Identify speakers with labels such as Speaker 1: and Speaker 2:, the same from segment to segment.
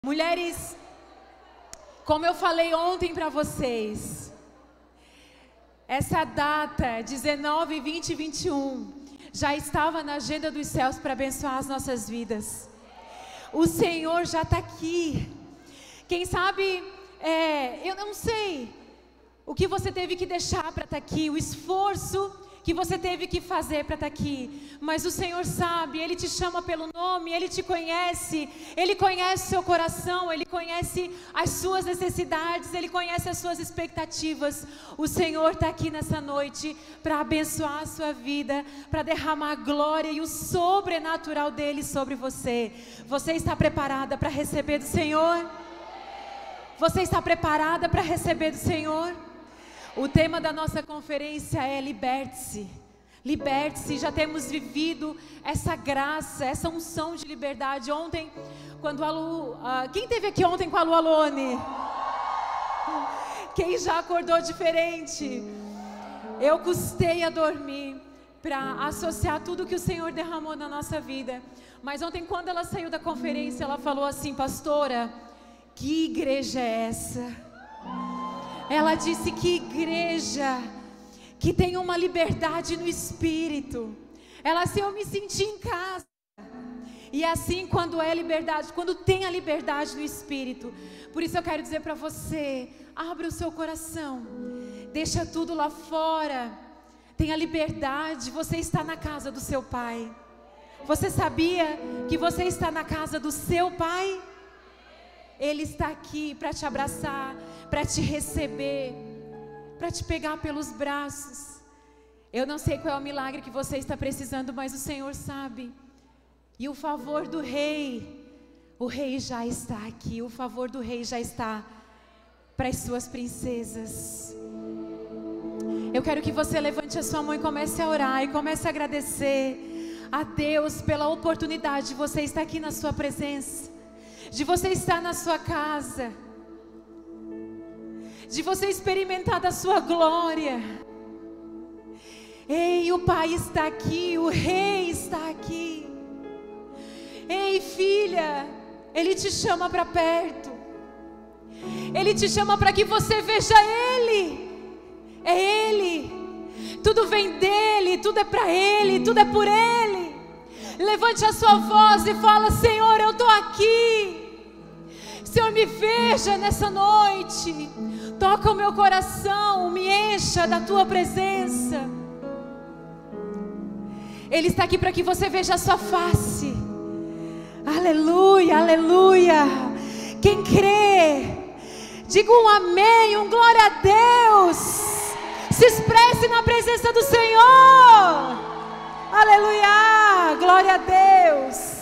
Speaker 1: Mulheres, como eu falei ontem para vocês, essa data, 19, 20 e 21, já estava na agenda dos céus para abençoar as nossas vidas. O Senhor já está aqui. Quem sabe, eu não sei o que você teve que deixar para estar aqui, o esforço que você teve que fazer para estar aqui, mas o Senhor sabe, Ele te chama pelo nome, Ele te conhece o seu coração, Ele conhece as suas necessidades, Ele conhece as suas expectativas. O Senhor está aqui nessa noite para abençoar a sua vida, para derramar a glória e o sobrenatural dEle sobre você. Você está preparada para receber do Senhor? Você está preparada para receber do Senhor? O tema da nossa conferência é liberte-se. Liberte-se. Já temos vivido essa graça, essa unção de liberdade. Ontem, quando a Lu... quem esteve aqui ontem com a Lu Alone? Quem já acordou diferente? Eu custei a dormir para associar tudo que o Senhor derramou na nossa vida. Mas ontem, quando ela saiu da conferência, ela falou assim: pastora, que igreja é essa? Ela disse: que igreja que tem uma liberdade no Espírito. Ela assim: eu me senti em casa. E assim, quando é liberdade, quando tem a liberdade no Espírito. Por isso eu quero dizer para você: abra o seu coração, deixa tudo lá fora, tenha liberdade. Você está na casa do seu Pai. Você sabia que você está na casa do seu Pai? Ele está aqui para te abraçar, para te receber, para te pegar pelos braços. Eu não sei qual é o milagre que você está precisando, mas o Senhor sabe. E o favor do Rei, o Rei já está aqui. O favor do Rei já está para as suas princesas. Eu quero que você levante a sua mão e comece a orar e comece a agradecer a Deus pela oportunidade de você estar aqui na sua presença, de você estar na sua casa, de você experimentar da sua glória. Ei, o Pai está aqui, o Rei está aqui. Ei, filha, Ele te chama para perto. Ele te chama para que você veja Ele. É Ele. Tudo vem dEle, tudo é para Ele, tudo é por Ele. Levante a sua voz e fala: Senhor, eu estou aqui. Senhor, me veja nessa noite. Toca o meu coração, me encha da tua presença. Ele está aqui para que você veja a sua face. Aleluia, aleluia. Quem crê, diga um amém, um glória a Deus. Se expresse na presença do Senhor. Aleluia, glória a Deus.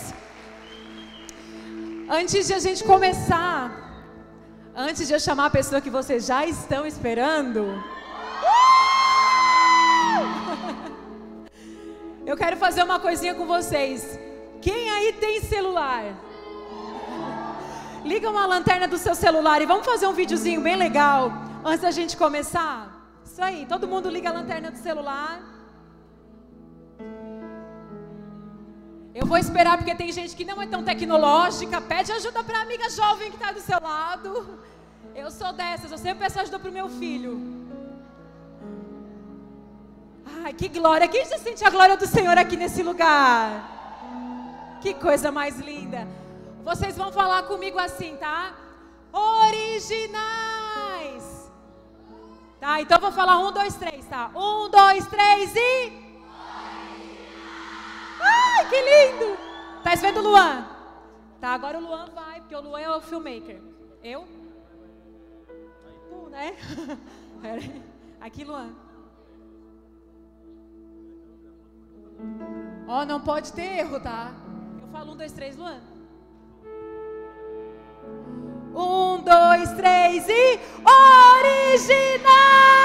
Speaker 1: Antes de a gente começar, antes de eu chamar a pessoa que vocês já estão esperando, eu quero fazer uma coisinha com vocês. Quem aí tem celular? Liga uma lanterna do seu celular e vamos fazer um videozinho bem legal antes da gente começar. Isso aí, todo mundo liga a lanterna do celular. Eu vou esperar porque tem gente que não é tão tecnológica. Pede ajuda para a amiga jovem que está do seu lado. Eu sou dessas, eu sempre peço ajuda para o meu filho. Ai, que glória. Quem já sente a glória do Senhor aqui nesse lugar? Que coisa mais linda. Vocês vão falar comigo assim, tá? Originais. Tá, então eu vou falar 1, 2, 3, tá? 1, 2, 3 e... Ai, que lindo! Tá vendo o Luan? Tá, agora o Luan vai, porque o Luan é o filmmaker. Eu? Tu, né? Aqui, Luan. Ó, não pode ter erro, tá? Eu falo 1, 2, 3, Luan. 1, 2, 3 e... Originais!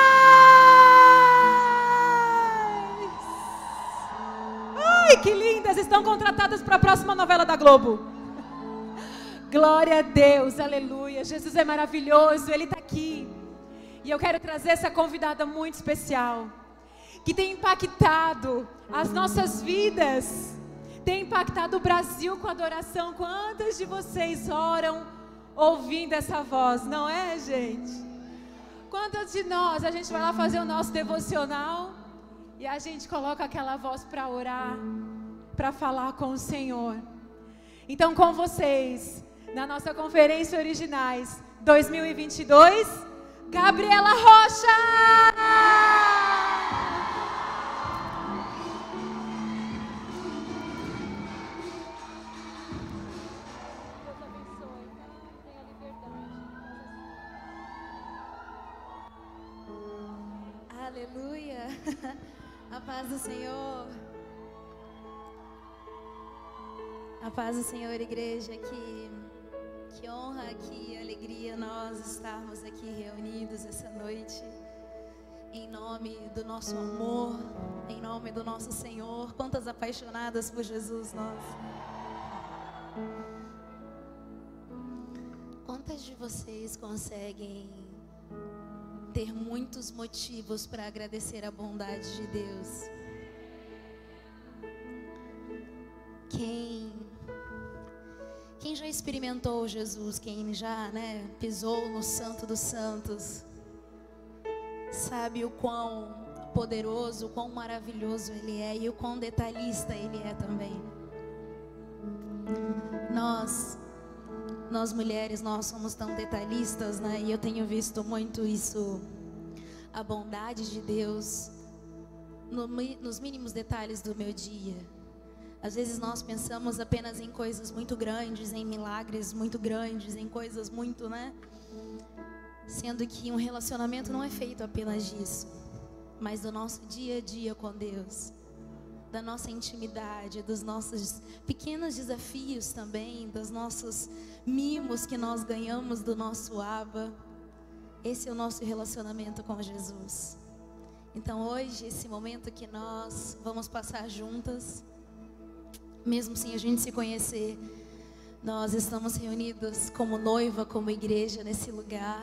Speaker 1: Ai, que lindas! Estão contratadas para a próxima novela da Globo. Glória a Deus, aleluia. Jesus é maravilhoso, Ele está aqui. E eu quero trazer essa convidada muito especial, que tem impactado as nossas vidas, tem impactado o Brasil com adoração. Quantas de vocês oram ouvindo essa voz, não é, gente? Quantos de nós, a gente vai lá fazer o nosso devocional e a gente coloca aquela voz para orar, para falar com o Senhor. Então, com vocês, na nossa Conferência Originais 2022, Gabriela Rocha!
Speaker 2: Aleluia, a paz do Senhor, a paz do Senhor, igreja, que honra, que alegria nós estarmos aqui reunidos essa noite, em nome do nosso amor, em nome do nosso Senhor. Quantas apaixonadas por Jesus nós. Quantas de vocês conseguem ter muitos motivos para agradecer a bondade de Deus? Quem já experimentou Jesus, quem já, pisou no Santo dos Santos, sabe o quão poderoso, o quão maravilhoso Ele é e o quão detalhista Ele é também. Nós mulheres, nós somos tão detalhistas, e eu tenho visto muito isso, a bondade de Deus nos mínimos detalhes do meu dia. Às vezes nós pensamos apenas em coisas muito grandes, em milagres muito grandes, em coisas muito, sendo que um relacionamento não é feito apenas disso, mas do nosso dia a dia com Deus, da nossa intimidade, dos nossos pequenos desafios também, dos nossos mimos que nós ganhamos do nosso Abba. Esse é o nosso relacionamento com Jesus. Então hoje, esse momento que nós vamos passar juntas, mesmo sem a gente se conhecer, nós estamos reunidos como noiva, como igreja nesse lugar,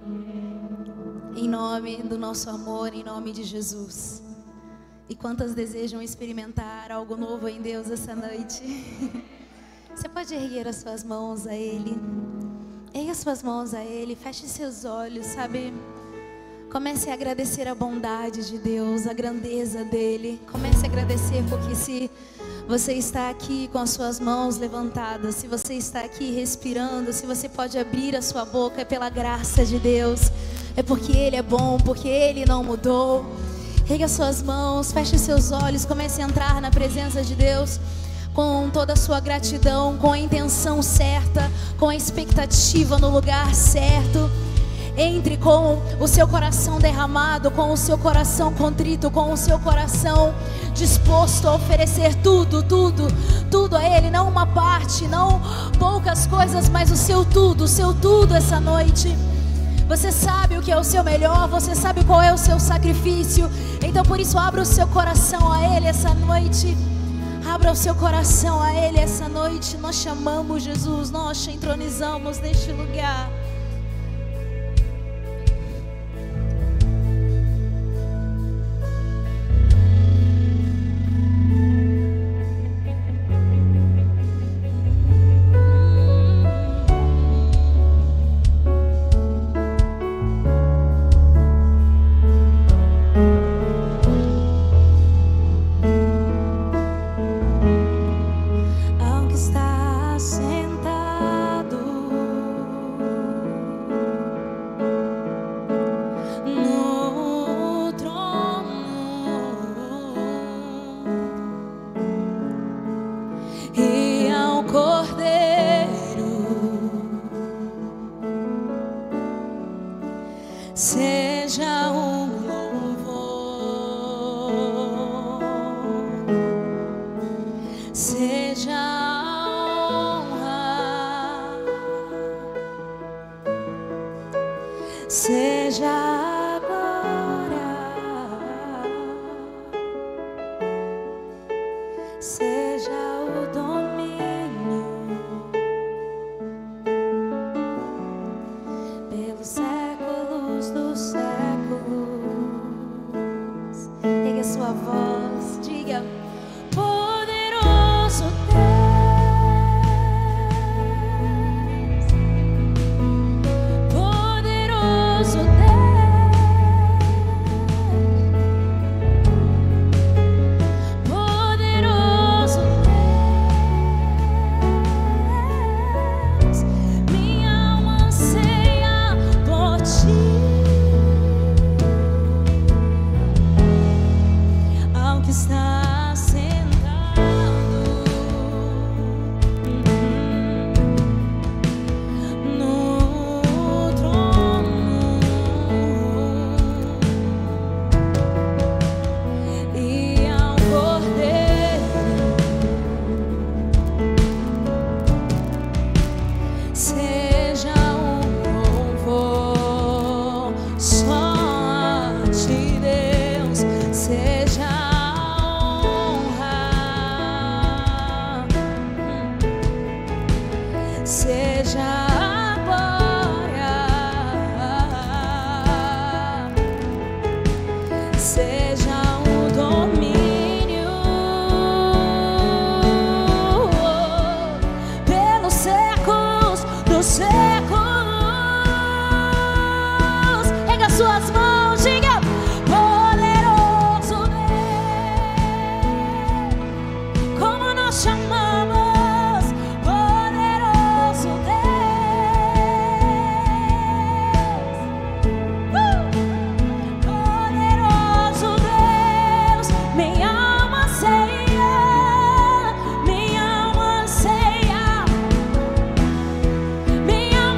Speaker 2: em nome do nosso amor, em nome de Jesus. E quantas desejam experimentar algo novo em Deus essa noite? Você pode erguer as suas mãos a Ele. Ergue as suas mãos a Ele, feche seus olhos, sabe? Comece a agradecer a bondade de Deus, a grandeza dEle. Comece a agradecer porque se você está aqui com as suas mãos levantadas, se você está aqui respirando, se você pode abrir a sua boca, é pela graça de Deus. É porque Ele é bom, porque Ele não mudou. Ergue as suas mãos, feche seus olhos, comece a entrar na presença de Deus com toda a sua gratidão, com a intenção certa, com a expectativa no lugar certo. Entre com o seu coração derramado, com o seu coração contrito, com o seu coração disposto a oferecer tudo, tudo, tudo a Ele, não uma parte, não poucas coisas, mas o seu tudo essa noite. Você sabe o que é o seu melhor, você sabe qual é o seu sacrifício. Então por isso abra o seu coração a Ele essa noite. Abra o seu coração a Ele essa noite. Nós chamamos Jesus, nós te entronizamos neste lugar.
Speaker 3: Seja um louvor, seja a honra, seja a glória, seja o domínio pelos séculos dos séculos. Ergue a sua voz, diga: poderoso Deus,
Speaker 2: Minha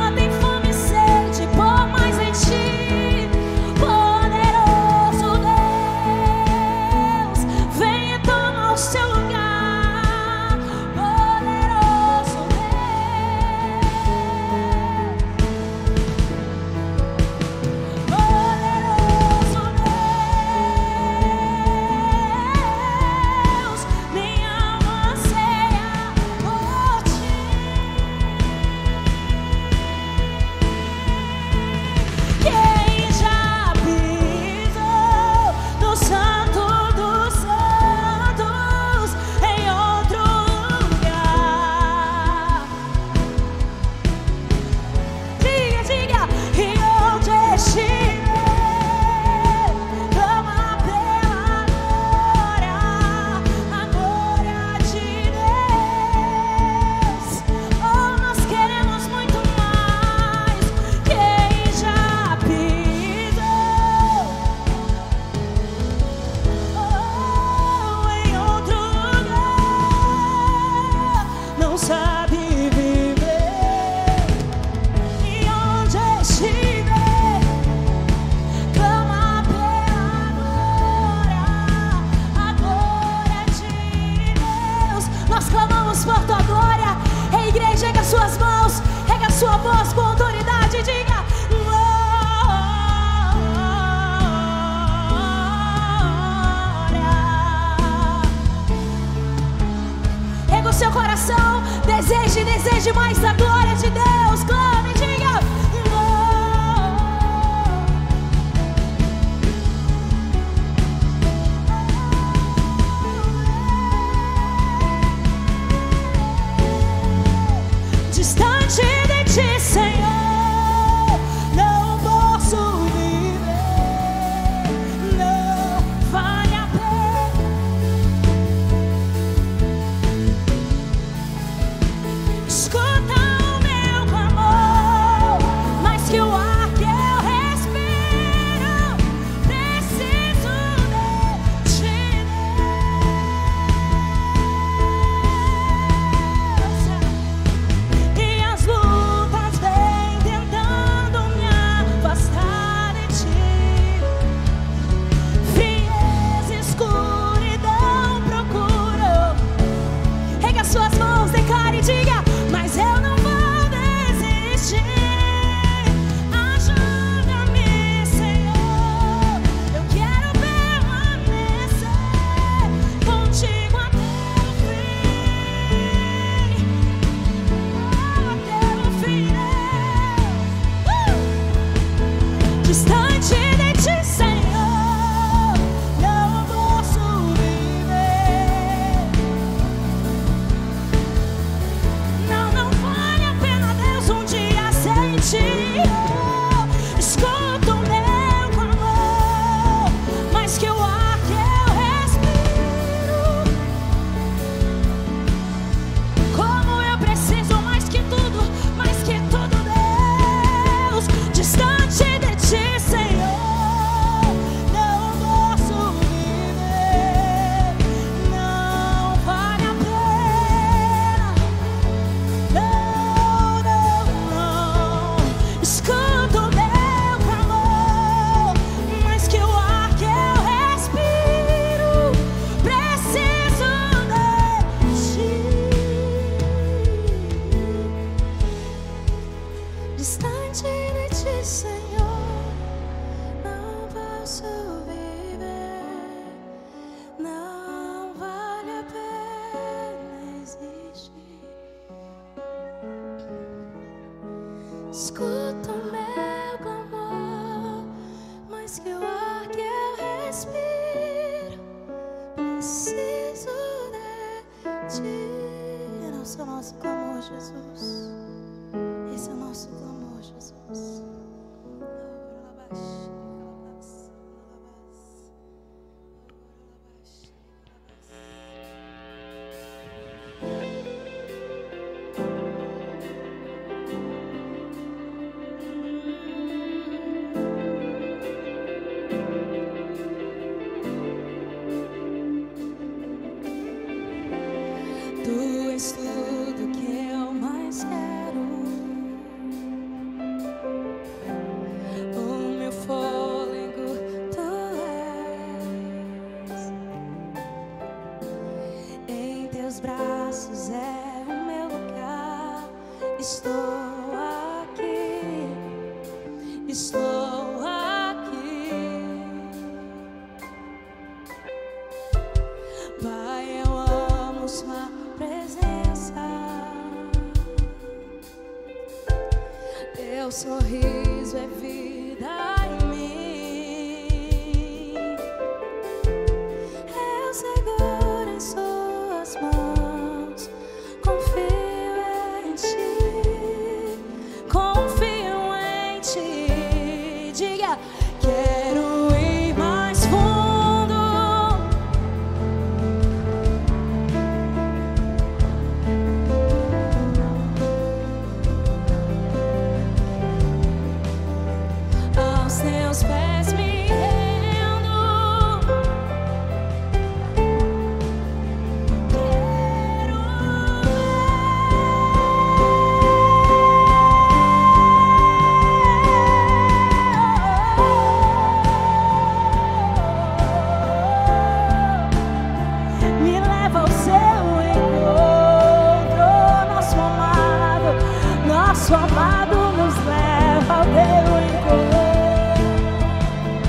Speaker 3: Distante de ti, Senhor, não posso viver. Não vale a pena existir. Escuta o meu clamor, mais que o ar que eu respiro. Preciso de ti. Esse é o nosso clamor, Jesus. Esse é o nosso clamor, Jesus. Tu és tudo que eu mais quero. O meu fôlego, tu és. Em teus braços é o meu lugar. Estou aqui, estou aqui. Pai, eu amo sua presença. Teu sorriso é vida em mim. Eu seguro em suas mãos. Confio em ti. Confio em ti. Diga, quero ir mais fundo. Aos teus pés me rendo. Me leva ao seu encontro, nosso amado nos leva ao teu encontro.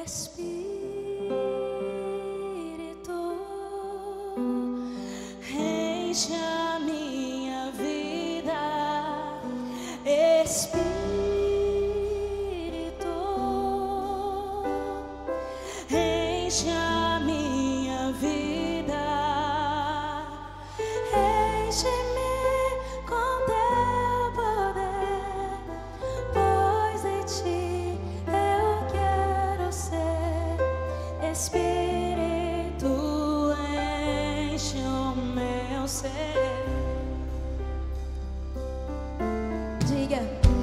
Speaker 3: Espírito, enche a minha vida. Espírito, enche a minha vida. Enche-me com teu poder, pois em ti eu quero ser. Espírito, enche o meu ser. Diga: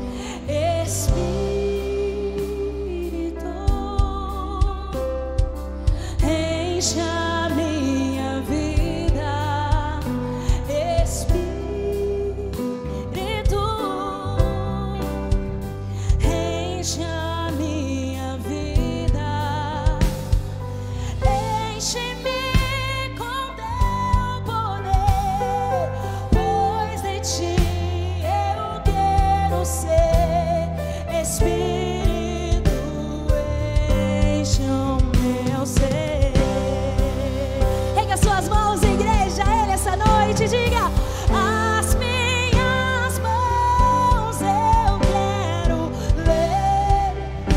Speaker 3: Espírito, enche a minha vida. Espírito, enche a minha vida. Enche-me com teu poder, pois em ti eu quero ser. Espírito, enche o meu ser. Erga suas mãos, igreja, Ele essa noite, diga: as minhas mãos eu quero ler,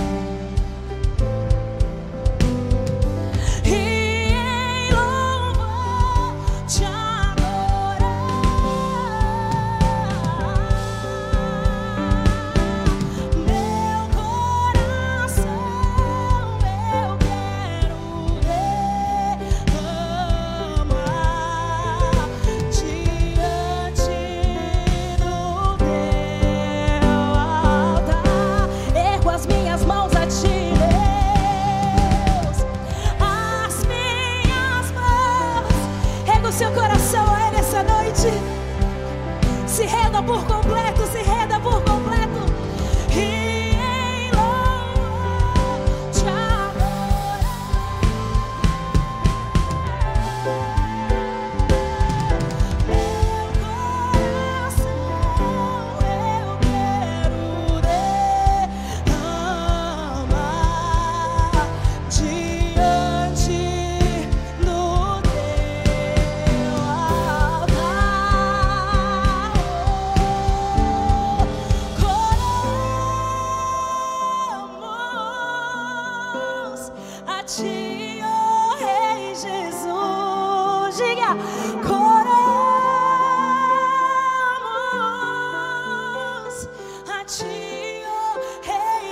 Speaker 3: e em louvor te adorar. Meu coração eu quero derramar diante do teu altar. Ergo as minhas mãos a ti, Deus. As minhas mãos. Erga o seu coração a Ele essa noite. Se renda por completo, se renda por completo. E em louvor te adorar. Meu coração eu quero derramar diante do teu altar. Coramos a ti, ó Rei Jesus. Diga: coramos a ti, ó Rei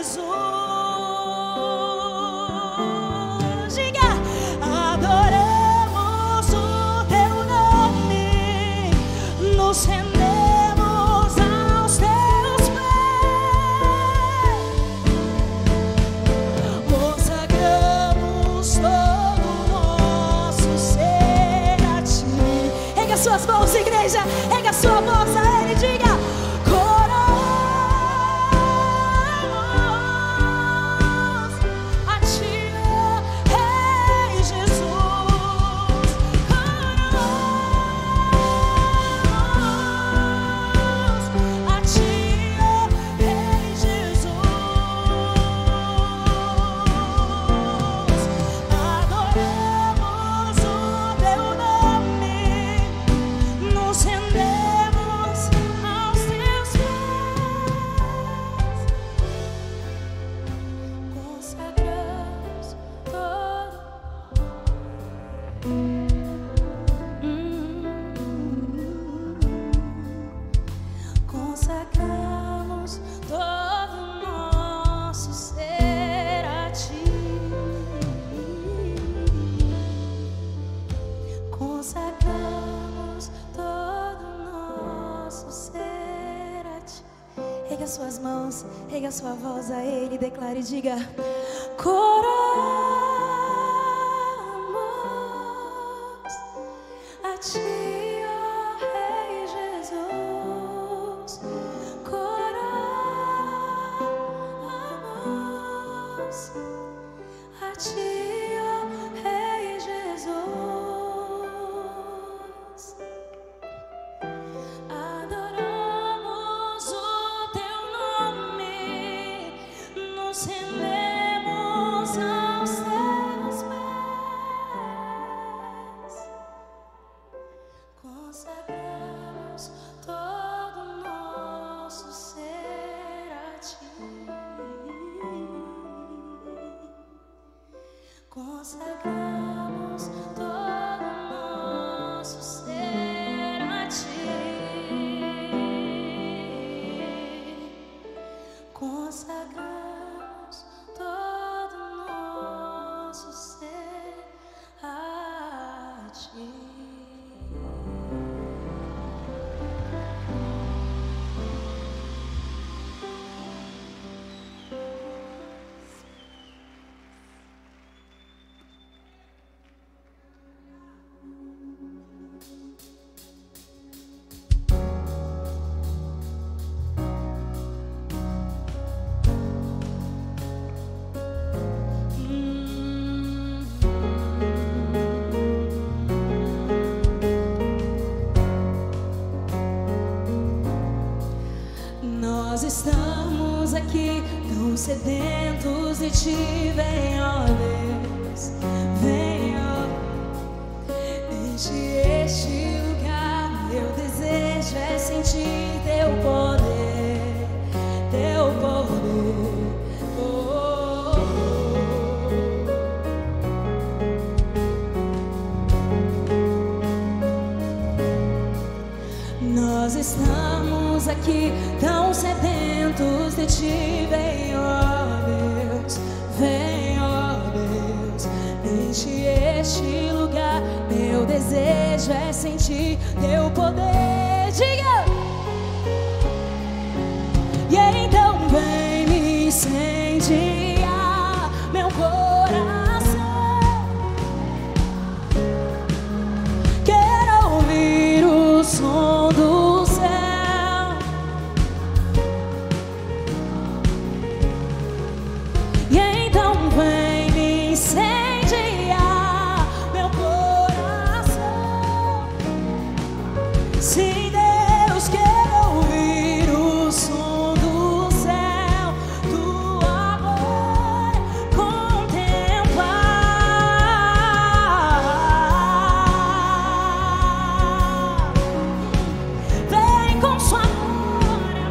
Speaker 3: Jesus. Diga: adoramos o teu nome, nos rendemos aos teus pés, consagramos todo o nosso ser a ti. Erga suas mãos, igreja, erga sua voz a Ele, diga: coramos a ti, ó Rei Jesus. Coramos a ti, ó Rei Jesus. Adoramos o teu nome, nos rendemos aos teus pés, consagramos todo. Consagramos todo o nosso ser a ti. Consagramos todo o nosso ser a ti. Erga suas mãos, erga sua voz a Ele, declare e diga: coramos a ti, ó Rei Jesus. Coramos a ti, ó Rei Jesus. Adoramos o teu nome, nos rendemos Consagramos todo o nosso ser a Ti. Consagramos todo o nosso ser a Ti. Nós estamos aqui tão sedentos de Ti. Vem, ó Deus, vem, ó. Enche este lugar. Meu desejo é sentir Teu poder, Teu poder. Oh, oh. Nós estamos aqui tão sedentos de Ti. Vem, ó Deus, vem, ó Deus. Enche este lugar. Meu desejo é sentir Teu poder. Diga! E então vem me incendiar meu coração. Quero ouvir o som do céu. E então vem me incendiar meu coração. Sim, Deus, quero ouvir o som do céu, Tua glória contemplar. Vem com Sua glória,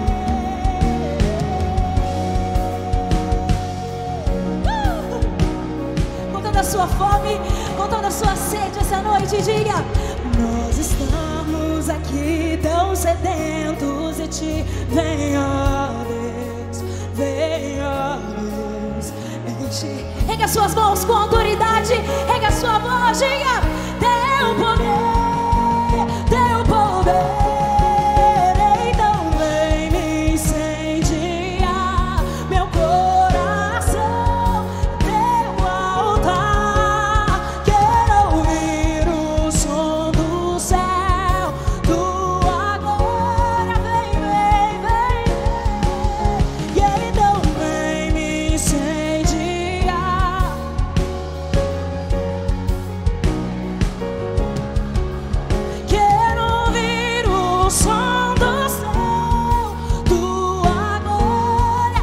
Speaker 3: com toda a sua fome, com toda a sua sede essa noite, diga: nós estamos aqui tão sedentos de Ti. Vem, ó Deus, vem, ó Deus. Enche. Rega suas mãos com autoridade, rega sua voz, diga: Teu poder, Teu poder. Então vem me incendiar meu coração, Teu altar. Quero ouvir o som do céu, Tua glória. Vem, vem, vem, vem. E então vem me incendiar. Quero ouvir o som do céu, Tua glória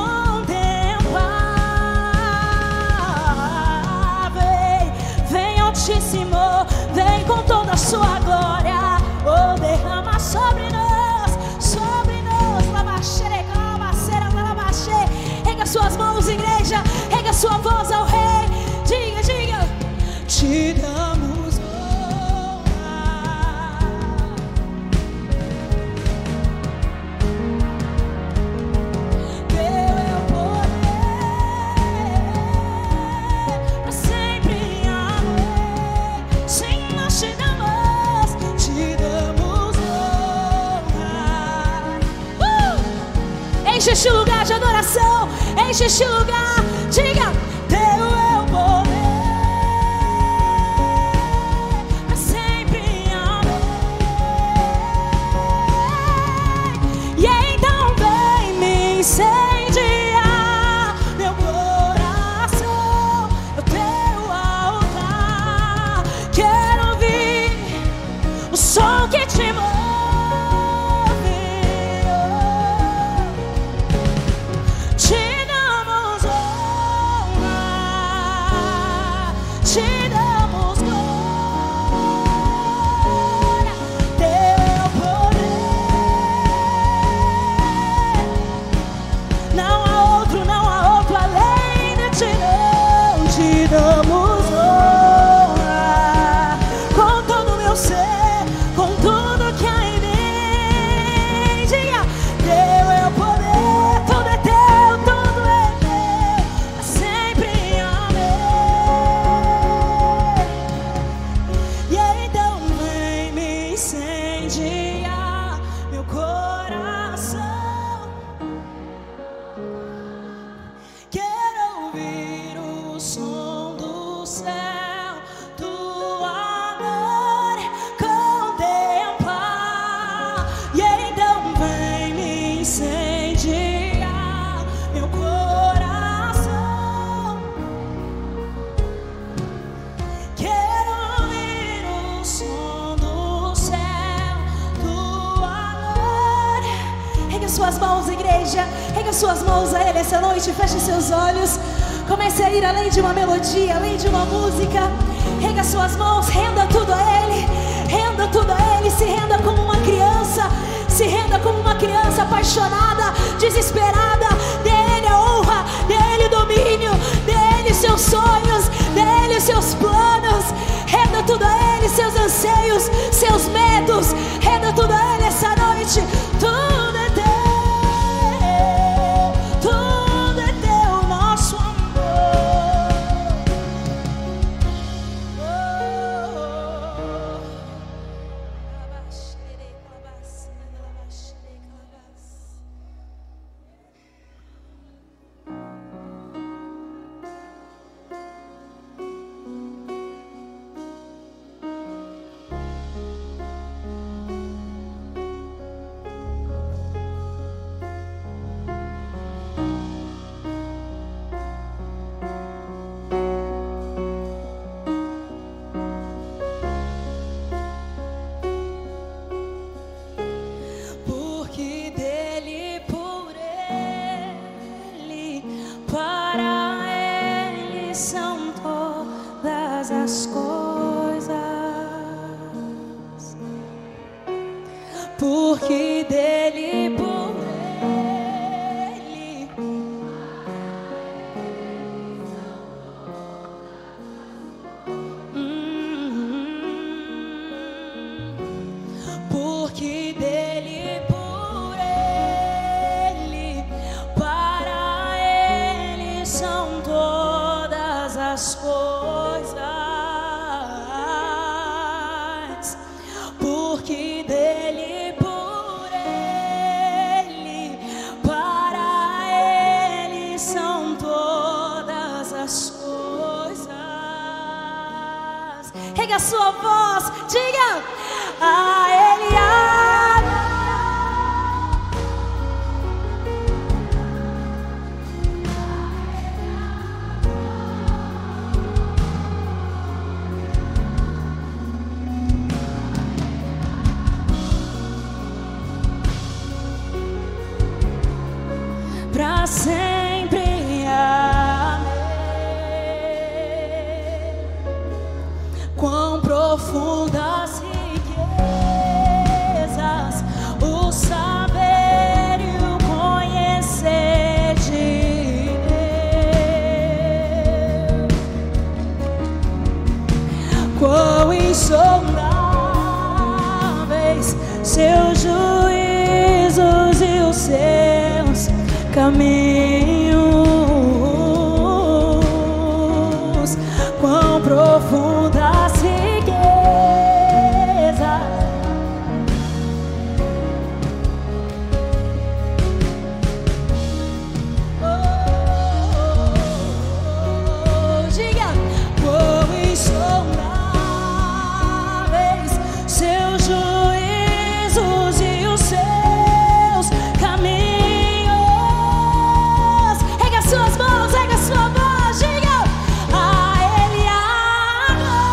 Speaker 3: contemplar. Vem, vem Altíssimo, vem com toda a Sua glória. Oh, derrama sobre nós, sobre nós. Labaxereca, labaceira, labaxê. Rega suas mãos, igreja, rega sua voz ao Rei. Diga, diga: Te damos honra. Teu é o poder, pra sempre amém. Sim, nós te damos honra. Enche este lugar de adoração, enche este lugar. Diga: Teu é o poder, pra sempre amém. E então vem me incendiar meu coração, o Teu altar. Quero ouvir o som que te move. Te damos honra, te damos glória. Teu poder, não há outro além de Ti, não, te damos honra com todo o meu ser, com tudo que há em mim. Diga, teu é o poder, tudo é teu, tudo é teu, é sempre amém. E então vem me incendiar meu coração. Quero ouvir o som do céu, tua glória contemplar. E então vem me incendiar meu coração. Quero ouvir o som do céu, tua glória. Ergue suas mãos, igreja. Ergue suas mãos a Ele essa noite. Feche seus olhos. Comece a ir além de uma melodia, além de uma música. Ergue suas mãos, renda tudo a Ele. Renda tudo a Ele. Se renda como uma criança. Se renda como uma criança apaixonada, desesperada. Dê a Ele a honra, dê a Ele o domínio, dê a Ele seus sonhos, dê a Ele seus planos. Renda tudo a Ele, seus anseios, seus medos. Renda tudo a Ele essa noite. Tudo é teu. Tudo é teu, nosso amor. Porque dele, por Ele, para Ele são todas as coisas. Porque dele, por Ele, porque dele, por Ele, para Ele são todas as coisas. Porque dele, por Ele, para Ele são todas as coisas. Rega a sua voz, diga a Ele pra sempre. Amém. Quão profundas riquezas o saber e o conhecer de Deus. Quão insondáveis seus juízos e os seus caminhos. Quão profundas riquezas diga, quão insondáveis seus juízos e os seus caminhos. Rega suas mãos, rega sua voz, diga a Ele a glória.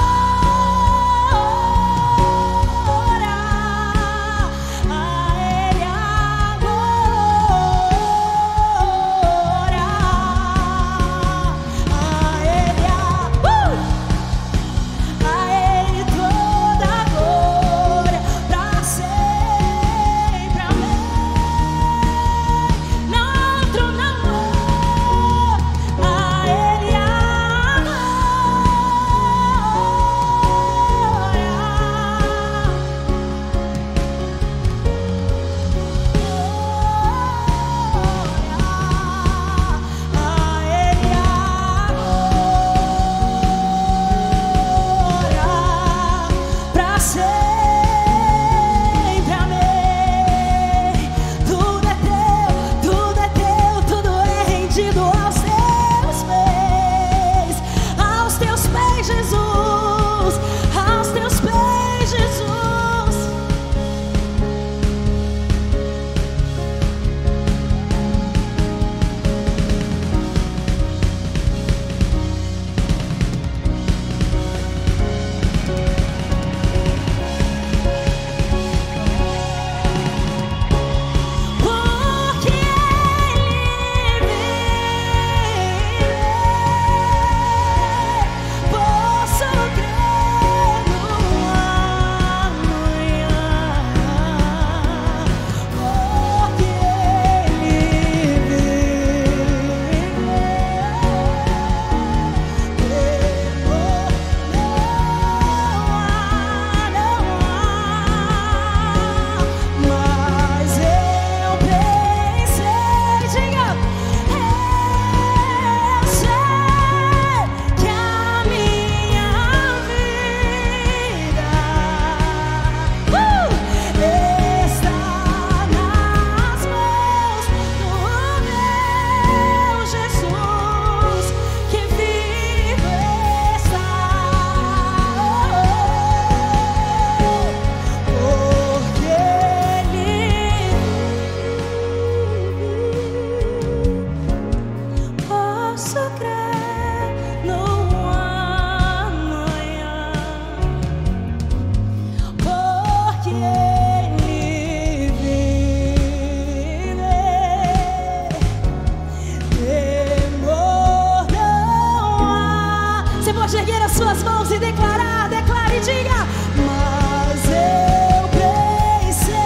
Speaker 3: suas mãos e declarar, declare e diga: mas eu pensei,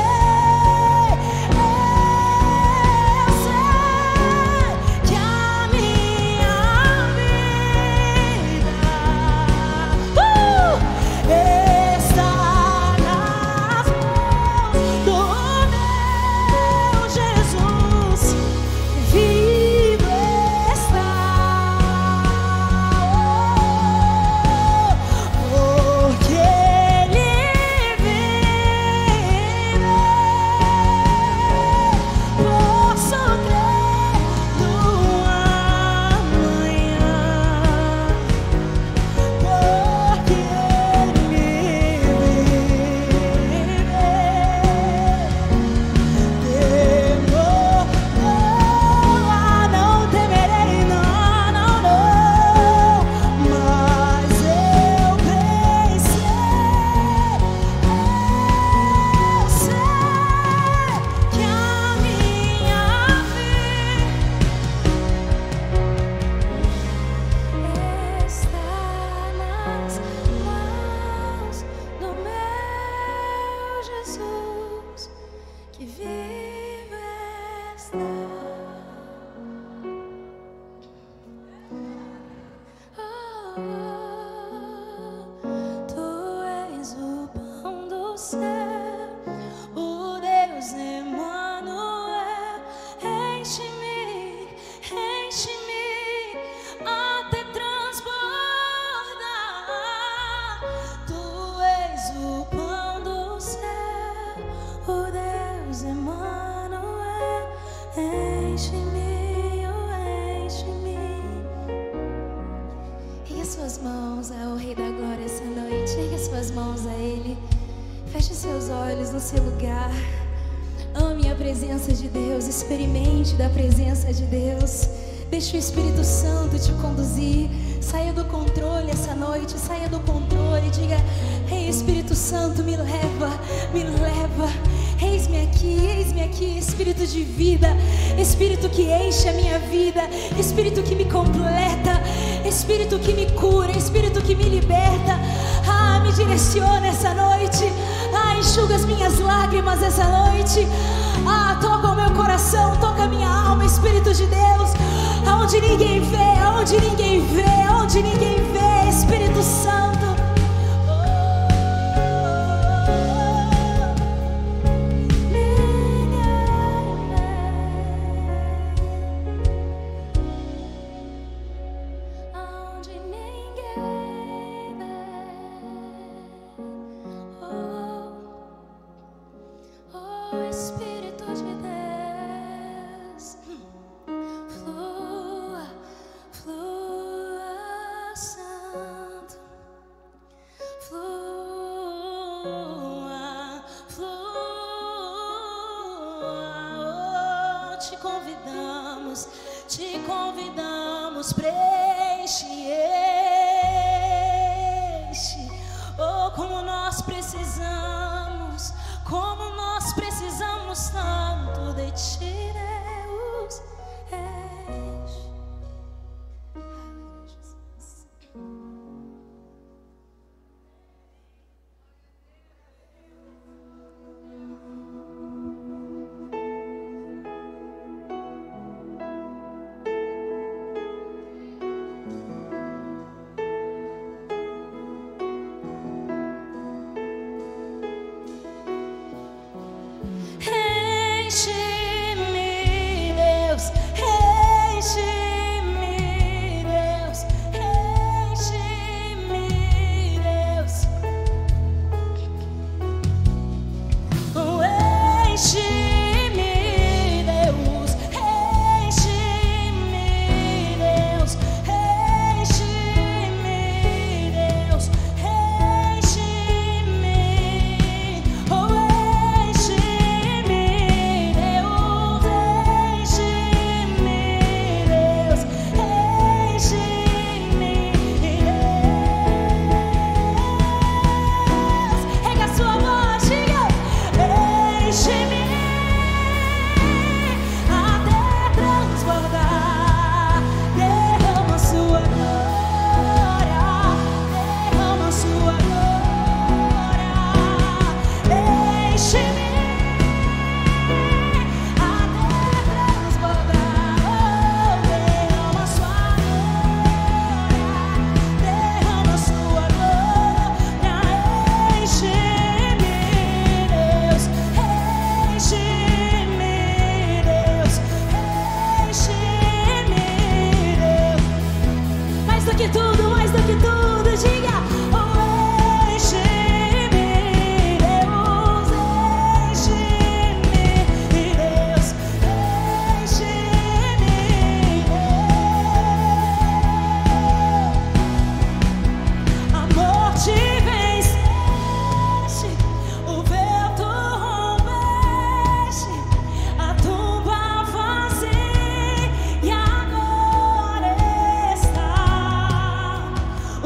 Speaker 3: eu sei que a minha vida está nas mãos do meu Jesus, vivo está, porque Ele vive. Posso crer no amanhã, porque Ele vive. Não temerei, não, não, não, mas eu pensei, eu sei que a minha vida está nas mãos do meu Jesus, que vive está. Tu és o pão do céu, o Deus Emmanuel. Enche-me, enche-me até transbordar. Tu és o pão do céu, o Deus Emmanuel. Enche-me, oh, enche-me. Ergue as suas mãos ao Rei da Glória essa noite. Ergue as suas mãos a Ele. Feche seus olhos no seu lugar. Ame a presença de Deus. Experimente da presença de Deus. Deixe o Espírito Santo te conduzir. Saia do controle essa noite. Saia do controle. Diga: Ei, Espírito Santo, me leva, me leva. Eis-me aqui, Espírito de vida, Espírito que enche a minha vida, Espírito que me completa, Espírito que me cura, Espírito que me liberta. Ah, me direciona essa noite. Ah, enxuga as minhas lágrimas essa noite. Ah, toca o meu coração, toca a minha alma, Espírito de Deus. Aonde ninguém vê, aonde ninguém vê, aonde ninguém vê, Espírito Santo. Espírito de Deus, flua, flua, Santo, flua, flua. Oh, te convidamos, preenche, enche. Oh, como nós precisamos tanto de ti, Deus. Enche. Enche-me,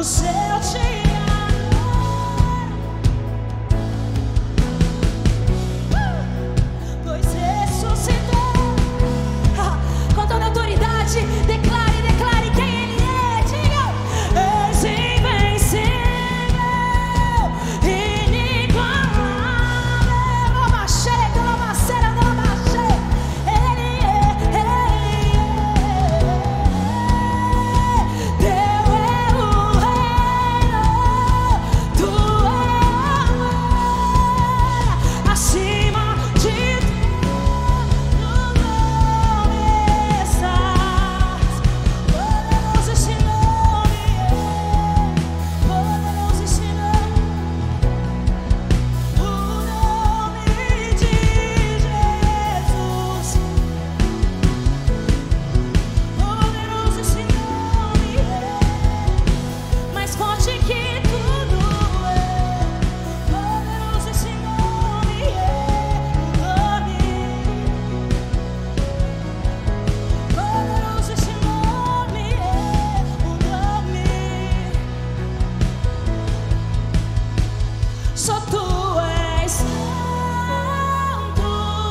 Speaker 3: o céu te pois ressuscitou. Com toda autoridade, declare, declare quem Ele é. Diga: és invencível, inigualável. Lamaxere, lamacera, lamaxere. Ele é, Ele é. Teu é o reino, tu é acima de tudo nome estás. Poderoso esse nome é, poderoso esse nome, o nome de Jesus. Poderoso esse nome é, mais forte que tudo é. Poderoso esse nome é, o nome. Poderoso esse nome é, o nome. Só tu és santo.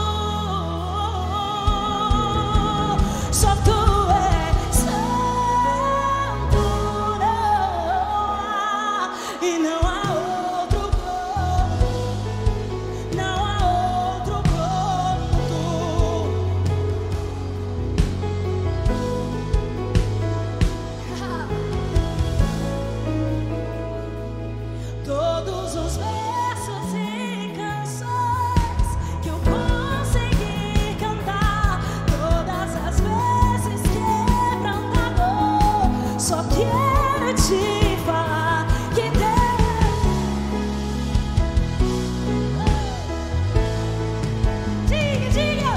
Speaker 3: Só tu és santo. E não há outro como, não há outro como tu. Todos os versos e canções que eu consegui cantar, todas as vezes quebrantador, só quero te falar que diga, diga,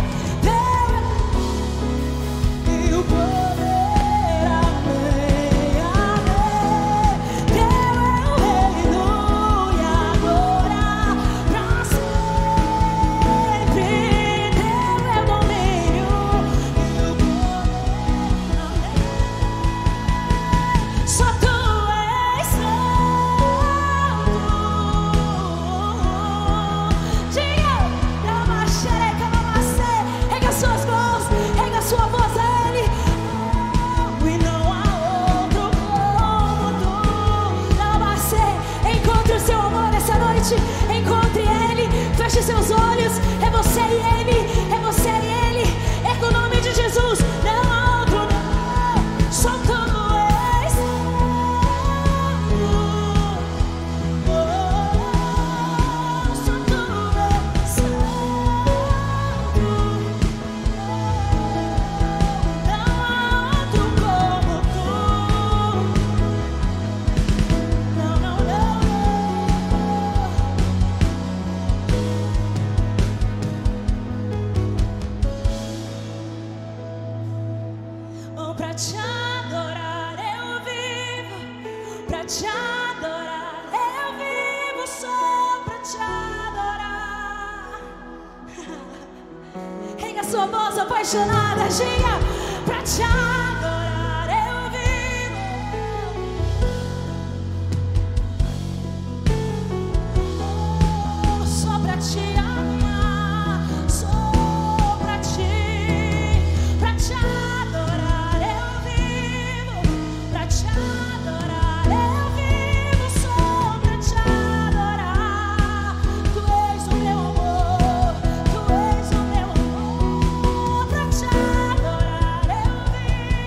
Speaker 3: e o poder amém, amém. Teu é o reino e agora pra sempre. Teu é o domínio e o poder amém. Só tu és santo. Diga, lamaxereca, lamacê. Rega suas mãos, rega sua voz a Ele. E não há outro como tu. Lamacê, encontre o seu amor essa noite. Encontre Ele, feche seus olhos. É você e Ele, é você e Ele. É com o nome de Jesus, não há outro não. Só tu és santo. Só tu és santo. Não há outro como tu. Não, não, não, oh, pra te adorar eu vivo, pra te adorar eu vivo só pra te adorar. Rega sua voz apaixonada, diga: pra te adorar eu vivo, oh, só pra te amar, só pra te adorar eu vivo, pra te adorar eu vivo, só pra te adorar. Tu és o meu amor, tu és o meu amor, pra te adorar eu vivo.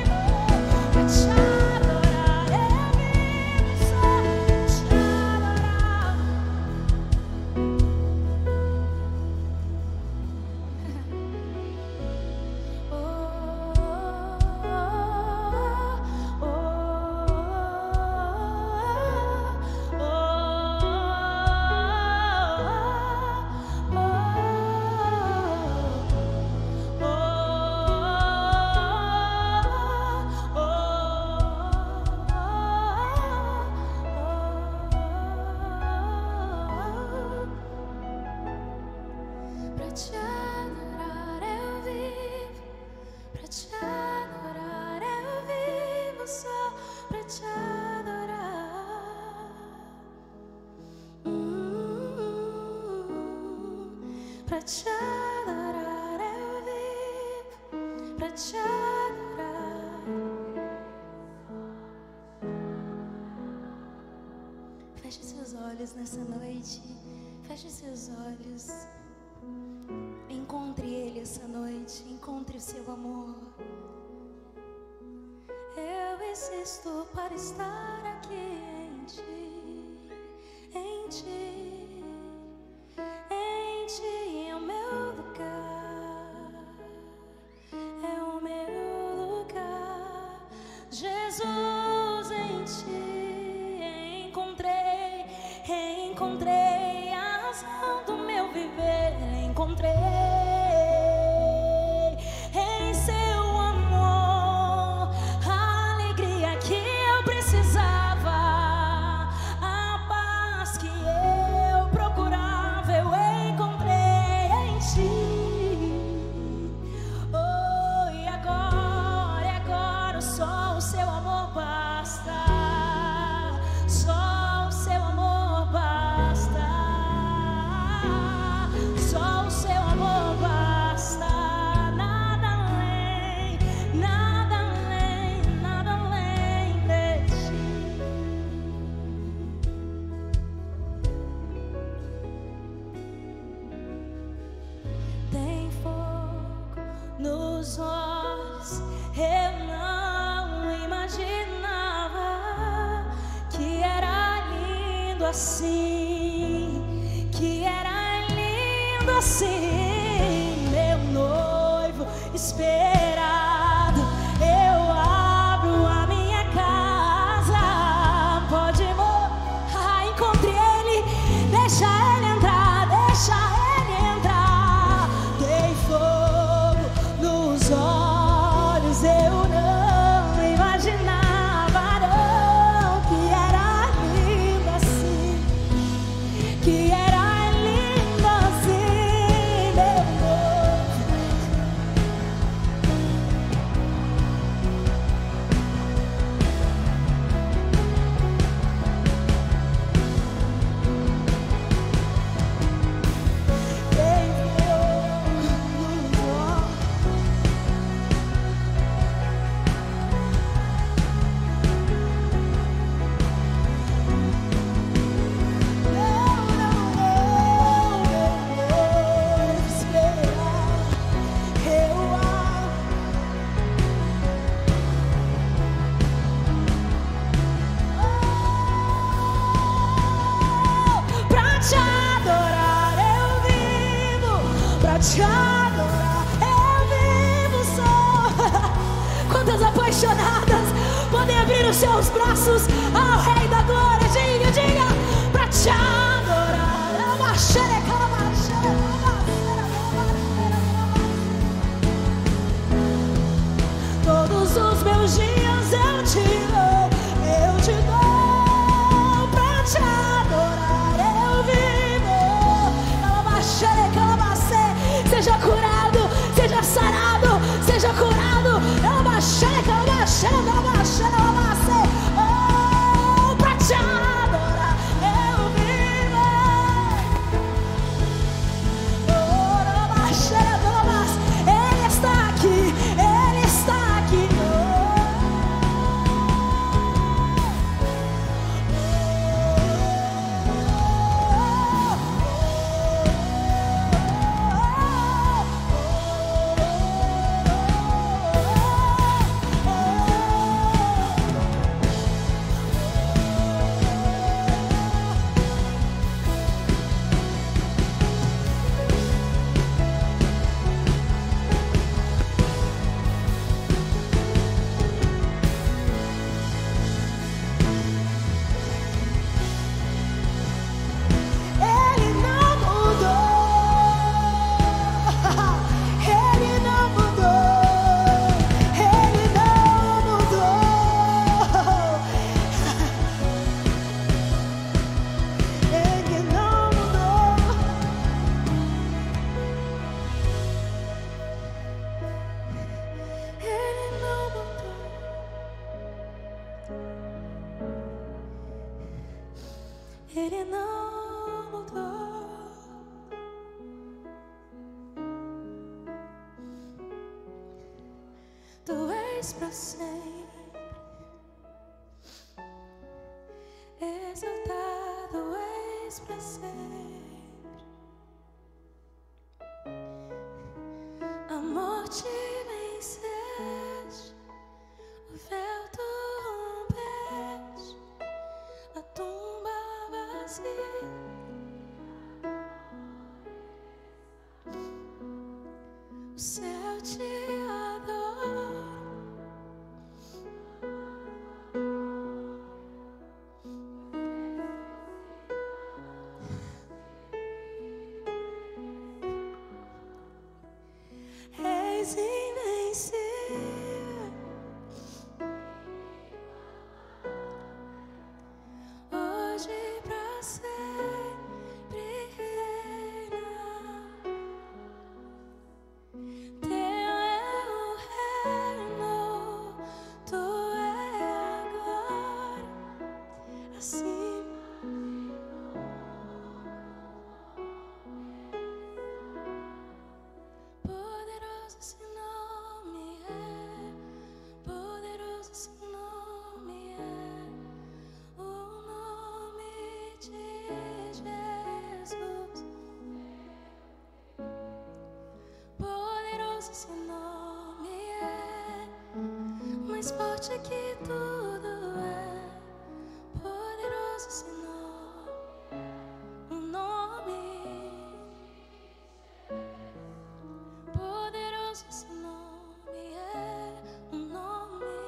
Speaker 3: Pra te adorar eu vivo, pra te adorar. Feche seus olhos nessa noite. Feche seus olhos. Encontre Ele essa noite. Encontre o seu amor. Eu existo para estar aqui em Ti, em Ti, em Ti é o meu lugar, é o meu lugar. Jesus, em Ti encontrei a razão do meu viver, encontrei em Seu amor a alegria que eu precisava, a paz que eu procurava, eu encontrei em Ti. Oh, e agora só o Seu amor basta, só o Seu amor basta, só o Seu amor basta, nada além, nada além, nada além de Ti. Tem fogo nos olhos, eu não imaginava que era lindo assim, que era lindo assim, meu noivo esperado. Eu abro a minha casa, pode encontre Ele, deixa Ele entrar, deixa Ele entrar. Tem fogo nos olhos, eu não imaginava não, que era lindo assim, que era lindo assim, meu noivo. Tem fogo nos olhos. Te adorar, eu vivo só. Quantas apaixonadas podem abrir os seus braços ao Rei da Glória? Diga, diga, pra te adorar. Todos os meus dias eu te dou pra te adorar, eu vivo. Seja curado, seja sarado, seja curado. Oh, pra te adorar, eu vivo. Oh, Ele está aqui, Ele está aqui. Ele não mudou. és para sempre. Exaltado és para sempre. A morte venceste, o véu tu rompeste, a tumba vazia. O céu te adora. És invencível. Hoje pra sempre reina. Teu é o reino, tu é agora, assim. Poderoso esse nome é, poderoso esse nome é, o nome de Jesus. Poderoso esse nome é, mais forte que tudo é. Poderoso esse nome, o nome. Poderoso esse nome é, o nome.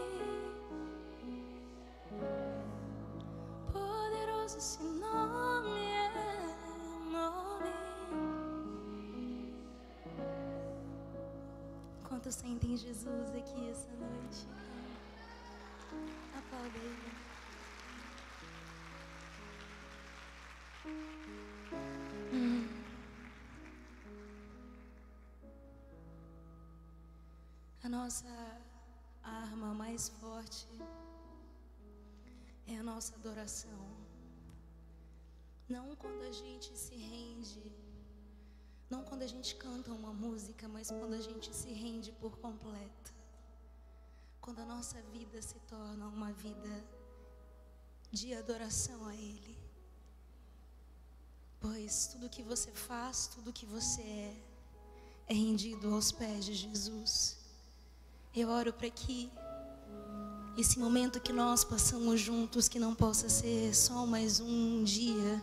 Speaker 3: Poderoso esse nome é, o nome. Quantos sentem Jesus aqui essa noite? Aplauda Ele. A nossa arma mais forte é a nossa adoração. Não quando a gente se rende, não quando a gente canta uma música, mas quando a gente se rende por completo. Quando a nossa vida se torna uma vida de adoração a Ele. Pois tudo que você faz, tudo que você é rendido aos pés de Jesus. Eu oro para que esse momento que nós passamos juntos, que não possa ser só mais um dia,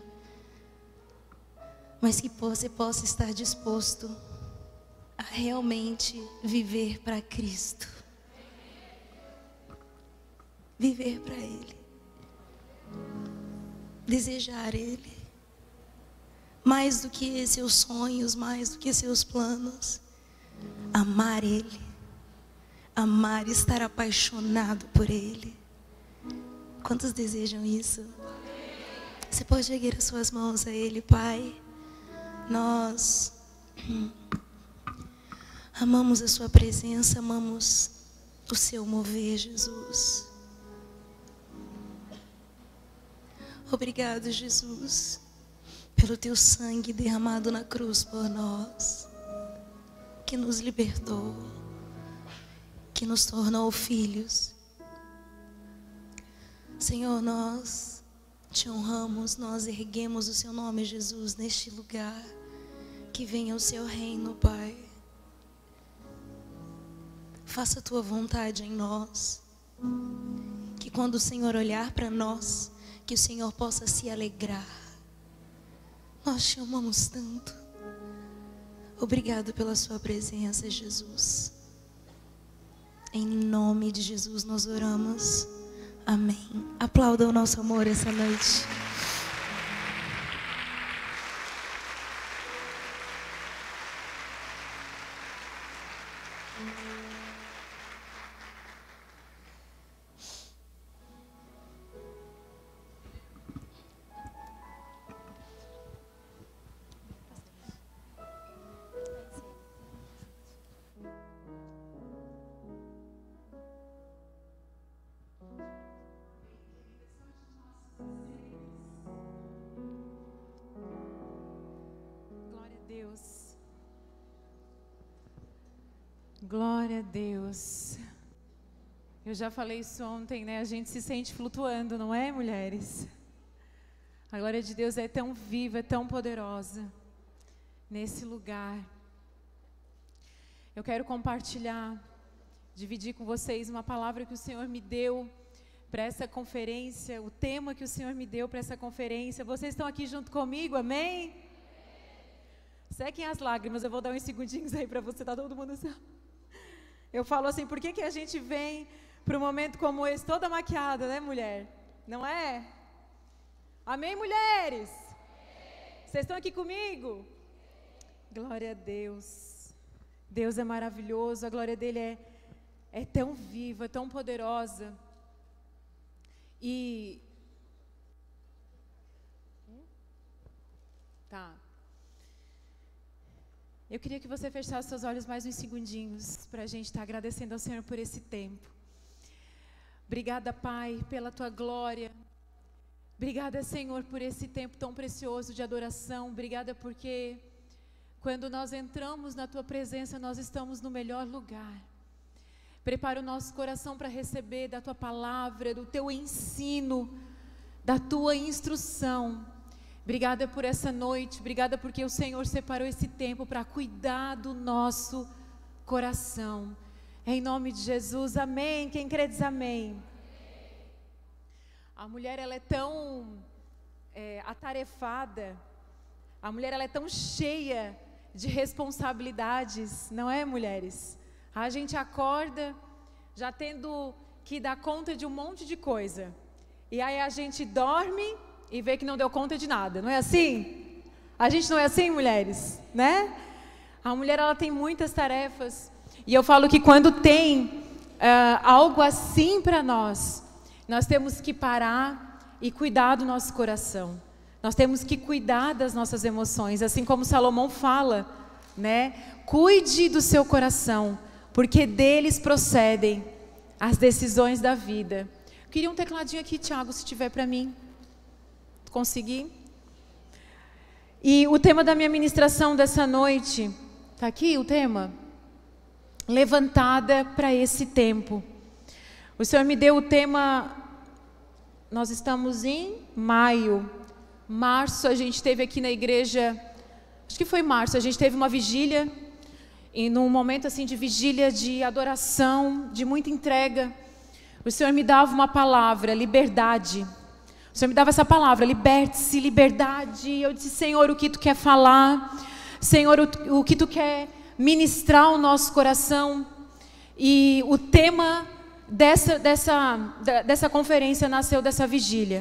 Speaker 3: mas que você possa estar disposto a realmente viver para Cristo. Viver para Ele. Desejar Ele. Mais do que seus sonhos, mais do que seus planos. Amar Ele. Amar, estar apaixonado por Ele. Quantos desejam isso? Você pode erguer as suas mãos a Ele, Pai. Nós amamos a Sua presença, amamos o Seu mover, Jesus. Obrigado, Jesus, pelo Teu sangue derramado na cruz por nós, que nos libertou, que nos tornou filhos. Senhor, nós Te honramos, nós erguemos o Seu nome, Jesus, neste lugar. Que venha o Seu reino, Pai. Faça a Tua vontade em nós. Que quando o Senhor olhar para nós, que o Senhor possa se alegrar. Nós Te amamos tanto. Obrigado pela Sua presença, Jesus. Em nome de Jesus nós oramos. Amém. Aplauda o nosso amor essa noite.
Speaker 1: Glória a Deus. Eu já falei isso ontem, né? A gente se sente flutuando, não é, mulheres? A glória de Deus é tão viva, é tão poderosa nesse lugar. Eu quero compartilhar, dividir com vocês uma palavra que o Senhor me deu para essa conferência, o tema que o Senhor me deu para essa conferência. Vocês estão aqui junto comigo, amém? Sequem as lágrimas, eu vou dar uns segundinhos aí para você, tá todo mundo assim. Eu falo assim, por que a gente vem para um momento como esse, toda maquiada, né, mulher? Não é? Amém, mulheres? Vocês estão aqui comigo? Glória a Deus. Deus é maravilhoso, a glória dele é tão viva, tão poderosa. E tá. Eu queria que você fechasse seus olhos mais uns segundinhos para a gente estar agradecendo ao Senhor por esse tempo. Obrigada, Pai, pela tua glória. Obrigada, Senhor, por esse tempo tão precioso de adoração. Obrigada porque quando nós entramos na tua presença, nós estamos no melhor lugar. Prepara o nosso coração para receber da tua palavra, do teu ensino, da tua instrução. Obrigada por essa noite, obrigada porque o Senhor separou esse tempo para cuidar do nosso coração. Em nome de Jesus, amém. Quem crê diz amém. A mulher, ela é tão atarefada, a mulher, ela é tão cheia de responsabilidades, não é, mulheres? A gente acorda já tendo que dar conta de um monte de coisa. E aí a gente dorme e vê que não deu conta de nada. Não é assim? A gente não é assim, mulheres? Né? A mulher, ela tem muitas tarefas. E eu falo que quando tem algo assim para nós temos que parar e cuidar do nosso coração. Nós temos que cuidar das nossas emoções. Assim como Salomão fala, né? Cuide do seu coração, porque deles procedem as decisões da vida. Eu queria um tecladinho aqui, Tiago, se tiver para mim. Consegui? E o tema da minha ministração dessa noite, está aqui o tema? Levantada para esse tempo. O Senhor me deu o tema, nós estamos em maio. Março a gente teve aqui na igreja, acho que foi março, a gente teve uma vigília. E num momento assim de vigília, de adoração, de muita entrega, o Senhor me dava uma palavra, liberdade. O Senhor me dava essa palavra, liberte-se, liberdade. E eu disse, Senhor, o que Tu quer falar? Senhor, o que Tu quer ministrar ao nosso coração? E o tema dessa conferência nasceu dessa vigília.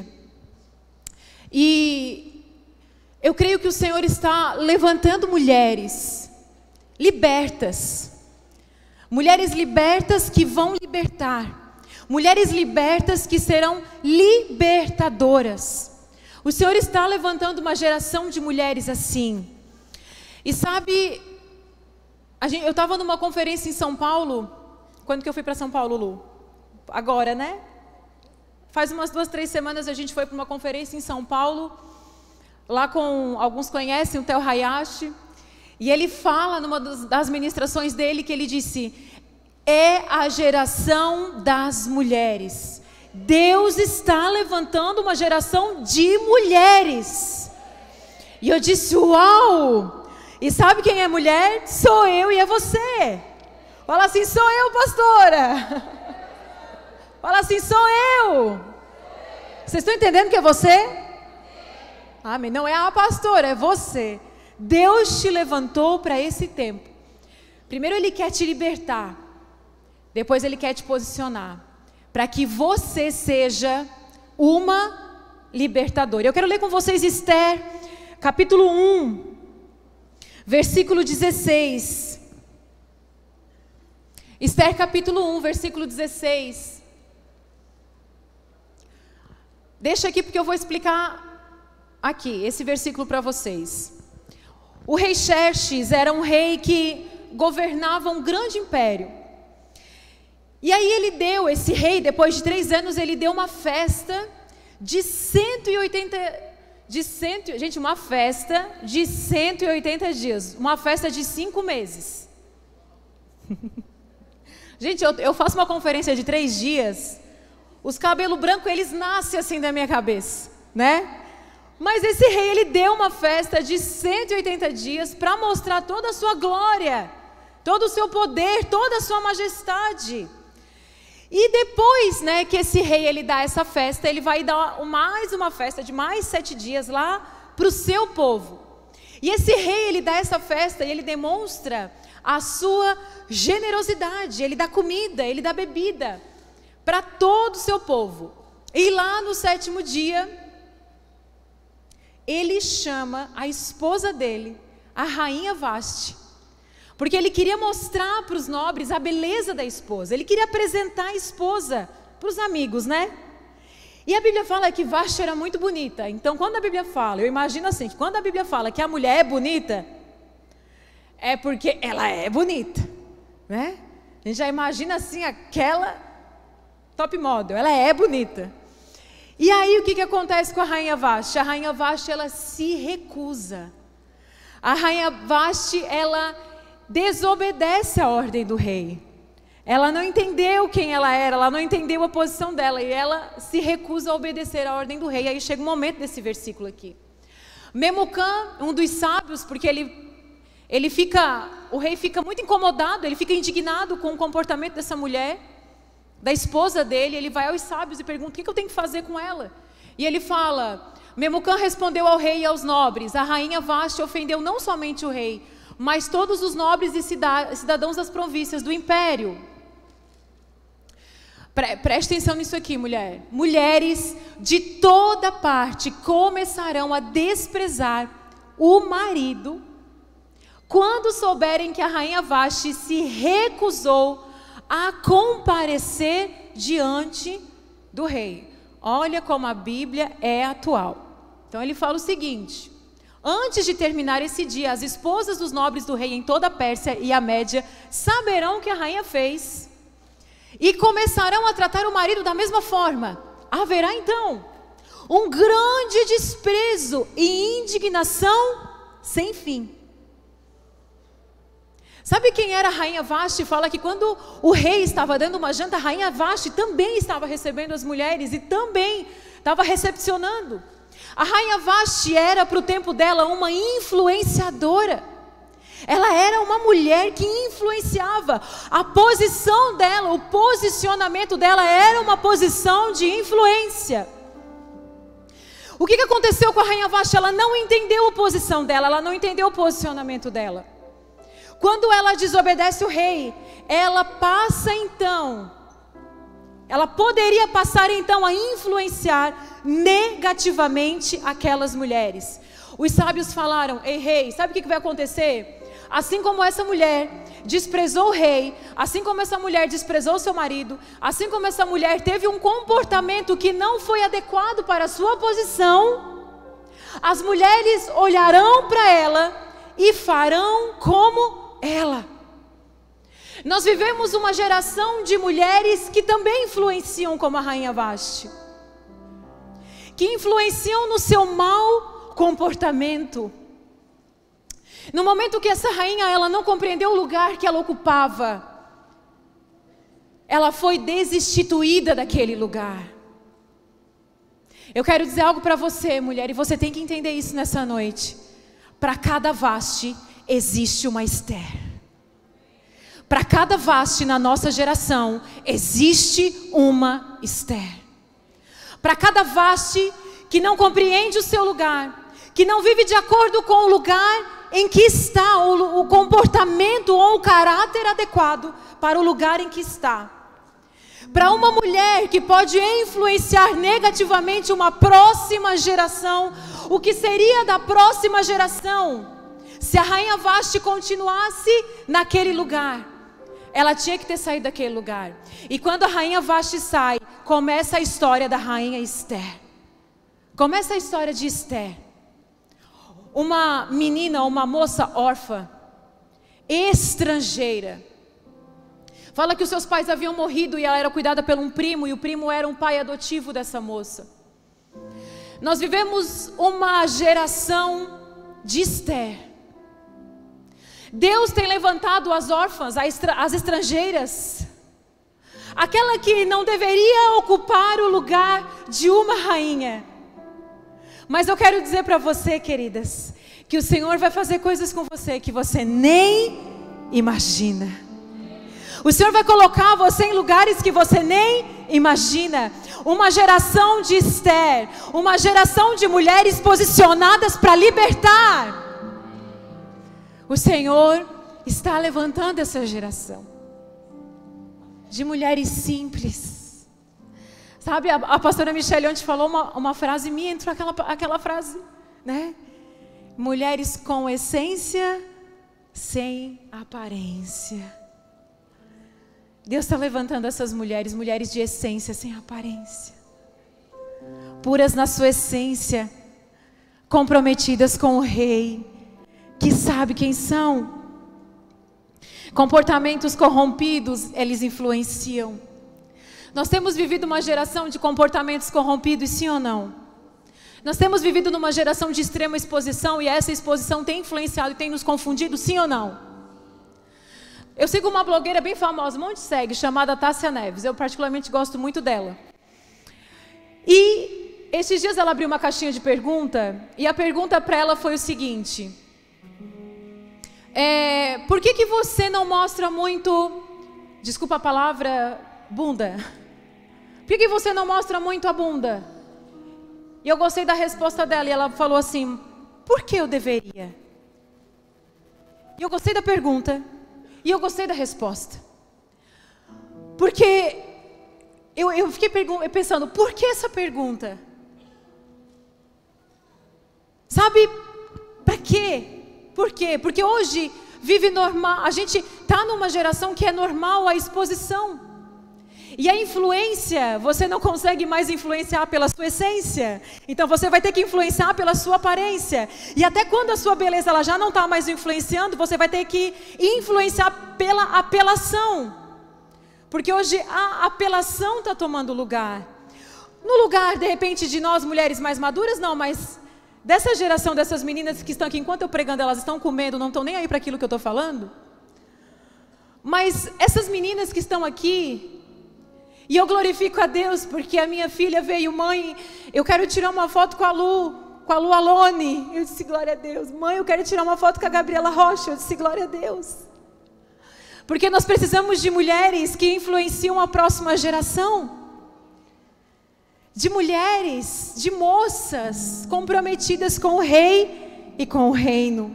Speaker 1: E eu creio que o Senhor está levantando mulheres libertas, mulheres libertas que vão libertar, mulheres libertas que serão libertadoras. O Senhor está levantando uma geração de mulheres assim. E sabe, eu estava numa conferência em São Paulo. Quando que eu fui para São Paulo, Lu? Agora, né? Faz umas 2, 3 semanas a gente foi para uma conferência em São Paulo, lá com, alguns conhecem, o Theo Hayashi. E ele fala numa das ministrações dele que ele disse, é a geração das mulheres. Deus está levantando uma geração de mulheres. E eu disse, uau! E sabe quem é mulher? Sou eu e é você. Fala assim, sou eu, pastora. Fala assim, sou eu. Vocês estão entendendo que é você? Amém. Não é a pastora, é você. Deus te levantou para esse tempo. Primeiro Ele quer te libertar. Depois Ele quer te posicionar. Para que você seja uma libertadora. Eu quero ler com vocês Esther, capítulo 1, versículo 16. Esther, capítulo 1, versículo 16. Deixa aqui porque eu vou explicar aqui esse versículo para vocês. O rei Xerxes era um rei que governava um grande império. E aí ele deu, esse rei, depois de 3 anos, ele deu uma festa de 180 dias. Uma festa de 5 meses. Gente, eu faço uma conferência de 3 dias, os cabelos brancos, eles nascem assim da minha cabeça, né? Mas esse rei, ele deu uma festa de 180 dias para mostrar toda a sua glória, todo o seu poder, toda a sua majestade. E depois, né, que esse rei, ele dá essa festa, ele vai dar mais uma festa de mais 7 dias lá para o seu povo. E esse rei, ele dá essa festa e ele demonstra a sua generosidade. Ele dá comida, ele dá bebida para todo o seu povo. E lá no 7º dia, ele chama a esposa dele, a rainha Vasti, porque ele queria mostrar para os nobres a beleza da esposa. Ele queria apresentar a esposa para os amigos, né? E a Bíblia fala que Vasti era muito bonita. Então, quando a Bíblia fala, eu imagino assim, que quando a Bíblia fala que a mulher é bonita, é porque ela é bonita, né? A gente já imagina assim, aquela top model, ela é bonita. E aí, o que acontece com a rainha Vasti? A rainha Vasti, ela se recusa. A rainha Vasti, ela desobedece a ordem do rei. Ela não entendeu quem ela era, ela não entendeu a posição dela, e ela se recusa a obedecer a ordem do rei. E aí chega o momento desse versículo aqui. Memucã, um dos sábios, porque o rei fica muito incomodado, ele fica indignado com o comportamento dessa mulher, da esposa dele. Ele vai aos sábios e pergunta: o que eu tenho que fazer com ela? E ele fala: Memucã respondeu ao rei e aos nobres: a rainha Vasti ofendeu não somente o rei, mas todos os nobres e cidadãos das províncias do império. Preste atenção nisso aqui, mulher. Mulheres de toda parte começarão a desprezar o marido quando souberem que a rainha Vasti se recusou a comparecer diante do rei. Olha como a Bíblia é atual. Então ele fala o seguinte: antes de terminar esse dia, as esposas dos nobres do rei em toda a Pérsia e a Média saberão o que a rainha fez e começarão a tratar o marido da mesma forma. Haverá então um grande desprezo e indignação sem fim. Sabe quem era a rainha Vasti? Fala que quando o rei estava dando uma janta, a rainha Vasti também estava recebendo as mulheres e também estava recepcionando. A rainha Vasti era, para o tempo dela, uma influenciadora. Ela era uma mulher que influenciava. A posição dela, o posicionamento dela era uma posição de influência. O que aconteceu com a rainha Vasti? Ela não entendeu a posição dela, ela não entendeu o posicionamento dela. Quando ela desobedece o rei, ela poderia passar então a influenciar negativamente aquelas mulheres. Os sábios falaram: ei rei, sabe o que vai acontecer? Assim como essa mulher desprezou o rei, assim como essa mulher desprezou seu marido, assim como essa mulher teve um comportamento que não foi adequado para a sua posição, as mulheres olharão para ela e farão como ela. Nós vivemos uma geração de mulheres que também influenciam como a rainha Vasti, que influenciam no seu mau comportamento. No momento que essa rainha, ela não compreendeu o lugar que ela ocupava, ela foi destituída daquele lugar. Eu quero dizer algo para você, mulher, e você tem que entender isso nessa noite. Para cada Vasti existe uma Esther. Para cada Vasti na nossa geração existe uma Esther. Para cada Vasti que não compreende o seu lugar, que não vive de acordo com o lugar em que está, o comportamento ou o caráter adequado para o lugar em que está. Para uma mulher que pode influenciar negativamente uma próxima geração, o que seria da próxima geração? Se a rainha Vasti continuasse naquele lugar, ela tinha que ter saído daquele lugar. E quando a rainha Vasti sai, começa a história da rainha Esther. Começa a história de Esther. Uma menina, uma moça órfã, estrangeira. Fala que os seus pais haviam morrido e ela era cuidada por um primo, e o primo era um pai adotivo dessa moça. Nós vivemos uma geração de Esther. Deus tem levantado as órfãs, as estrangeiras, aquela que não deveria ocupar o lugar de uma rainha. Mas eu quero dizer para você, queridas, que o Senhor vai fazer coisas com você que você nem imagina. O Senhor vai colocar você em lugares que você nem imagina. Uma geração de Esther, uma geração de mulheres posicionadas para libertar. O Senhor está levantando essa geração de mulheres simples. Sabe, a pastora Michelle ontem falou uma frase minha, entrou aquela frase, né? Mulheres com essência, sem aparência. Deus está levantando essas mulheres, mulheres de essência, sem aparência, puras na sua essência, comprometidas com o Rei, que sabe quem são. Comportamentos corrompidos, eles influenciam. Nós temos vivido uma geração de comportamentos corrompidos, sim ou não? Nós temos vivido numa geração de extrema exposição, e essa exposição tem influenciado e tem nos confundido, sim ou não? Eu sigo uma blogueira bem famosa, um monte segue, chamada Tássia Neves. Eu particularmente gosto muito dela. E esses dias ela abriu uma caixinha de pergunta, e a pergunta para ela foi o seguinte: por que você não mostra muito, desculpa a palavra, bunda? Por que você não mostra muito a bunda? E eu gostei da resposta dela, e ela falou assim: por que eu deveria? E eu gostei da pergunta. E eu gostei da resposta. Porque eu fiquei pensando, por que essa pergunta? Sabe, para quê? Por quê? Porque hoje vive normal, a gente está numa geração que é normal a exposição. E a influência, você não consegue mais influenciar pela sua essência. Então você vai ter que influenciar pela sua aparência. E até quando a sua beleza ela já não está mais influenciando, você vai ter que influenciar pela apelação. Porque hoje a apelação está tomando lugar. No lugar, de repente, de nós mulheres mais maduras, não, mas dessa geração, dessas meninas que estão aqui, enquanto eu pregando, elas estão com medo, não estão nem aí para aquilo que eu estou falando. Mas essas meninas que estão aqui... E eu glorifico a Deus, porque a minha filha veio: mãe, eu quero tirar uma foto com a Lu Alone. Eu disse: glória a Deus. Mãe, eu quero tirar uma foto com a Gabriela Rocha. Eu disse: glória a Deus. Porque nós precisamos de mulheres que influenciam a próxima geração. De mulheres, de moças comprometidas com o Rei e com o reino.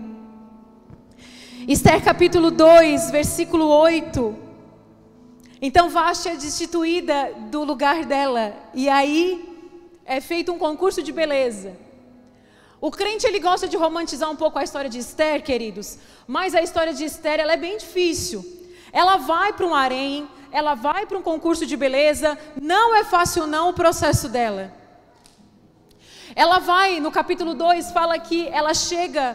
Speaker 1: Esther capítulo 2, versículo 8. Então Vasti é destituída do lugar dela, e aí é feito um concurso de beleza. O crente, ele gosta de romantizar um pouco a história de Esther, queridos, mas a história de Esther, ela é bem difícil. Ela vai para um harém, ela vai para um concurso de beleza, não é fácil não o processo dela. Ela vai, no capítulo 2, fala que ela chega,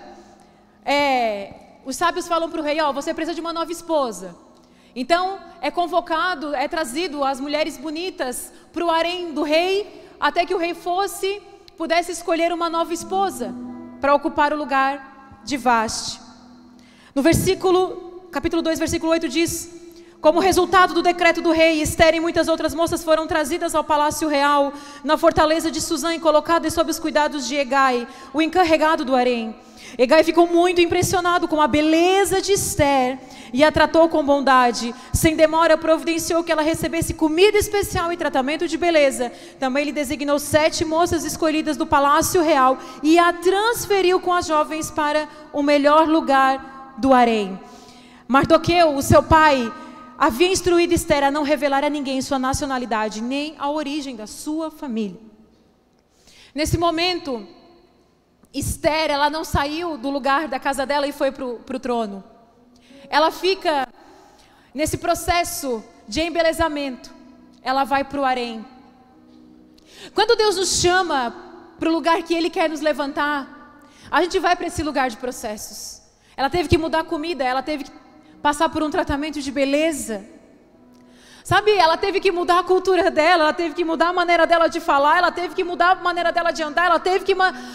Speaker 1: os sábios falam para o rei: você precisa de uma nova esposa. Então, é convocado, é trazido as mulheres bonitas para o harém do rei, até que o rei pudesse escolher uma nova esposa para ocupar o lugar de Vasti. No capítulo 2, versículo 8 diz: como resultado do decreto do rei, Esther e muitas outras moças foram trazidas ao palácio real, na fortaleza de Suzã, e colocadas sob os cuidados de Hegai, o encarregado do harém. Hegai ficou muito impressionado com a beleza de Esther e a tratou com bondade. Sem demora providenciou que ela recebesse comida especial e tratamento de beleza. Também lhe designou 7 moças escolhidas do palácio real e a transferiu com as jovens para o melhor lugar do harém. Mardoqueu, o seu pai, havia instruído Esther a não revelar a ninguém sua nacionalidade, nem a origem da sua família. Nesse momento, Esther, ela não saiu do lugar da casa dela e foi para o trono. Ela fica nesse processo de embelezamento. Ela vai para o harém. Quando Deus nos chama para o lugar que Ele quer nos levantar, a gente vai para esse lugar de processos. Ela teve que mudar a comida, ela teve que passar por um tratamento de beleza. Sabe, ela teve que mudar a cultura dela, ela teve que mudar a maneira dela de falar, ela teve que mudar a maneira dela de andar, ela teve que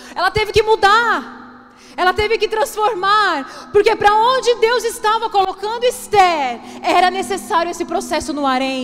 Speaker 1: mudar, ela teve que transformar, porque para onde Deus estava colocando Esther, era necessário esse processo no harém.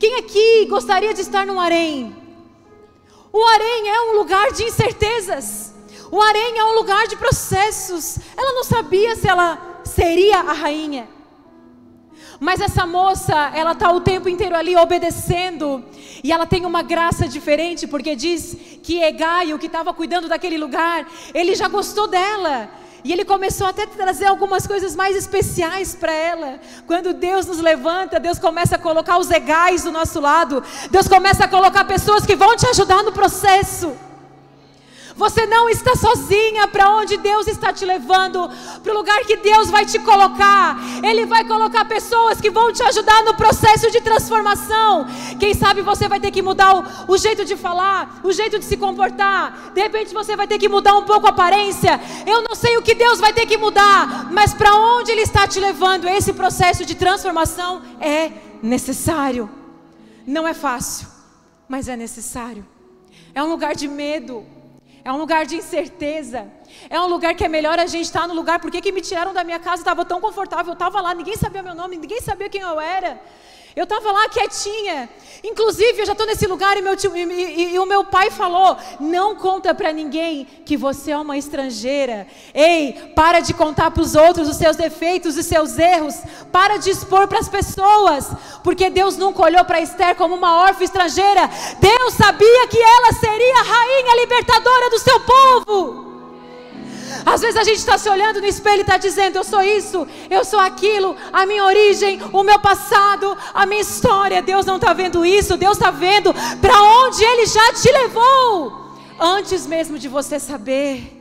Speaker 1: Quem aqui gostaria de estar num harém? O harém é um lugar de incertezas. O harém é um lugar de processos. Ela não sabia se ela seria a rainha. Mas essa moça, ela está o tempo inteiro ali obedecendo. E ela tem uma graça diferente, porque diz que Hegai, o que estava cuidando daquele lugar, ele já gostou dela. E ele começou até a trazer algumas coisas mais especiais para ela. Quando Deus nos levanta, Deus começa a colocar os Hegais do nosso lado. Deus começa a colocar pessoas que vão te ajudar no processo. Você não está sozinha para onde Deus está te levando, para o lugar que Deus vai te colocar. Ele vai colocar pessoas que vão te ajudar no processo de transformação. Quem sabe você vai ter que mudar o jeito de falar, o jeito de se comportar. De repente você vai ter que mudar um pouco a aparência. Eu não sei o que Deus vai ter que mudar, mas para onde Ele está te levando, esse processo de transformação é necessário. Não é fácil, mas é necessário. É um lugar de medo. É um lugar de incerteza. É um lugar que é melhor a gente estar no lugar. Por que me tiraram da minha casa? Estava tão confortável. Eu estava lá, ninguém sabia meu nome, ninguém sabia quem eu era. Eu estava lá quietinha. Inclusive, eu já estou nesse lugar e o meu pai falou: não conta para ninguém que você é uma estrangeira. Ei, para de contar para os outros os seus defeitos e seus erros. Para de expor para as pessoas. Porque Deus nunca olhou para Esther como uma órfã estrangeira. Deus sabia que ela seria a rainha libertadora do seu povo. Às vezes a gente está se olhando no espelho e está dizendo: eu sou isso, eu sou aquilo, a minha origem, o meu passado, a minha história. Deus não está vendo isso. Deus está vendo para onde Ele já te levou, antes mesmo de você saber.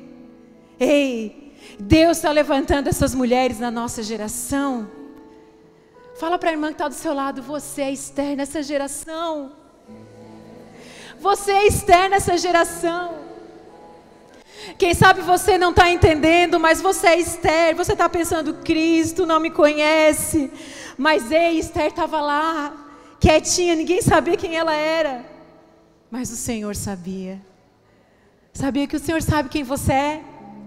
Speaker 1: Ei, Deus está levantando essas mulheres na nossa geração. Fala para a irmã que está do seu lado: você é Esther nessa geração. Você é Esther nessa geração. Quem sabe você não está entendendo, mas você é Esther. Você está pensando: Cristo não me conhece. Mas ei, Esther estava lá, quietinha, ninguém sabia quem ela era. Mas o Senhor sabia. Sabia que o Senhor sabe quem você é?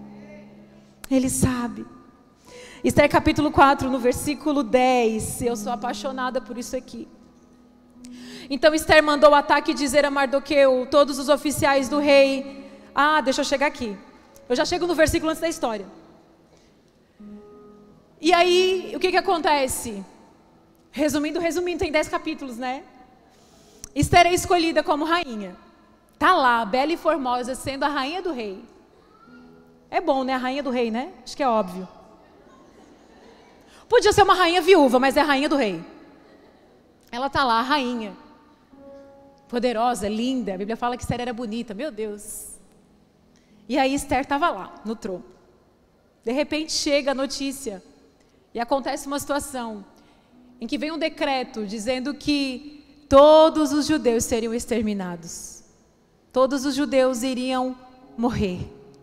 Speaker 1: Ele sabe. Esther capítulo 4, no versículo 10. Eu sou apaixonada por isso aqui. Então Esther mandou o ataque dizer a Mardoqueu: todos os oficiais do rei... deixa eu chegar aqui. Eu já chego no versículo antes da história. E aí, o que acontece? Resumindo, tem 10 capítulos, né? Esther é escolhida como rainha. Tá lá, bela e formosa, sendo a rainha do rei. É bom, né? A rainha do rei, né? Acho que é óbvio. Podia ser uma rainha viúva, mas é a rainha do rei. Ela tá lá, a rainha. Poderosa, linda. A Bíblia fala que Esther era bonita. Meu Deus. E aí Esther estava lá, no trono. De repente chega a notícia. E acontece uma situação em que vem um decreto dizendo que todos os judeus seriam exterminados. Todos os judeus iriam morrer.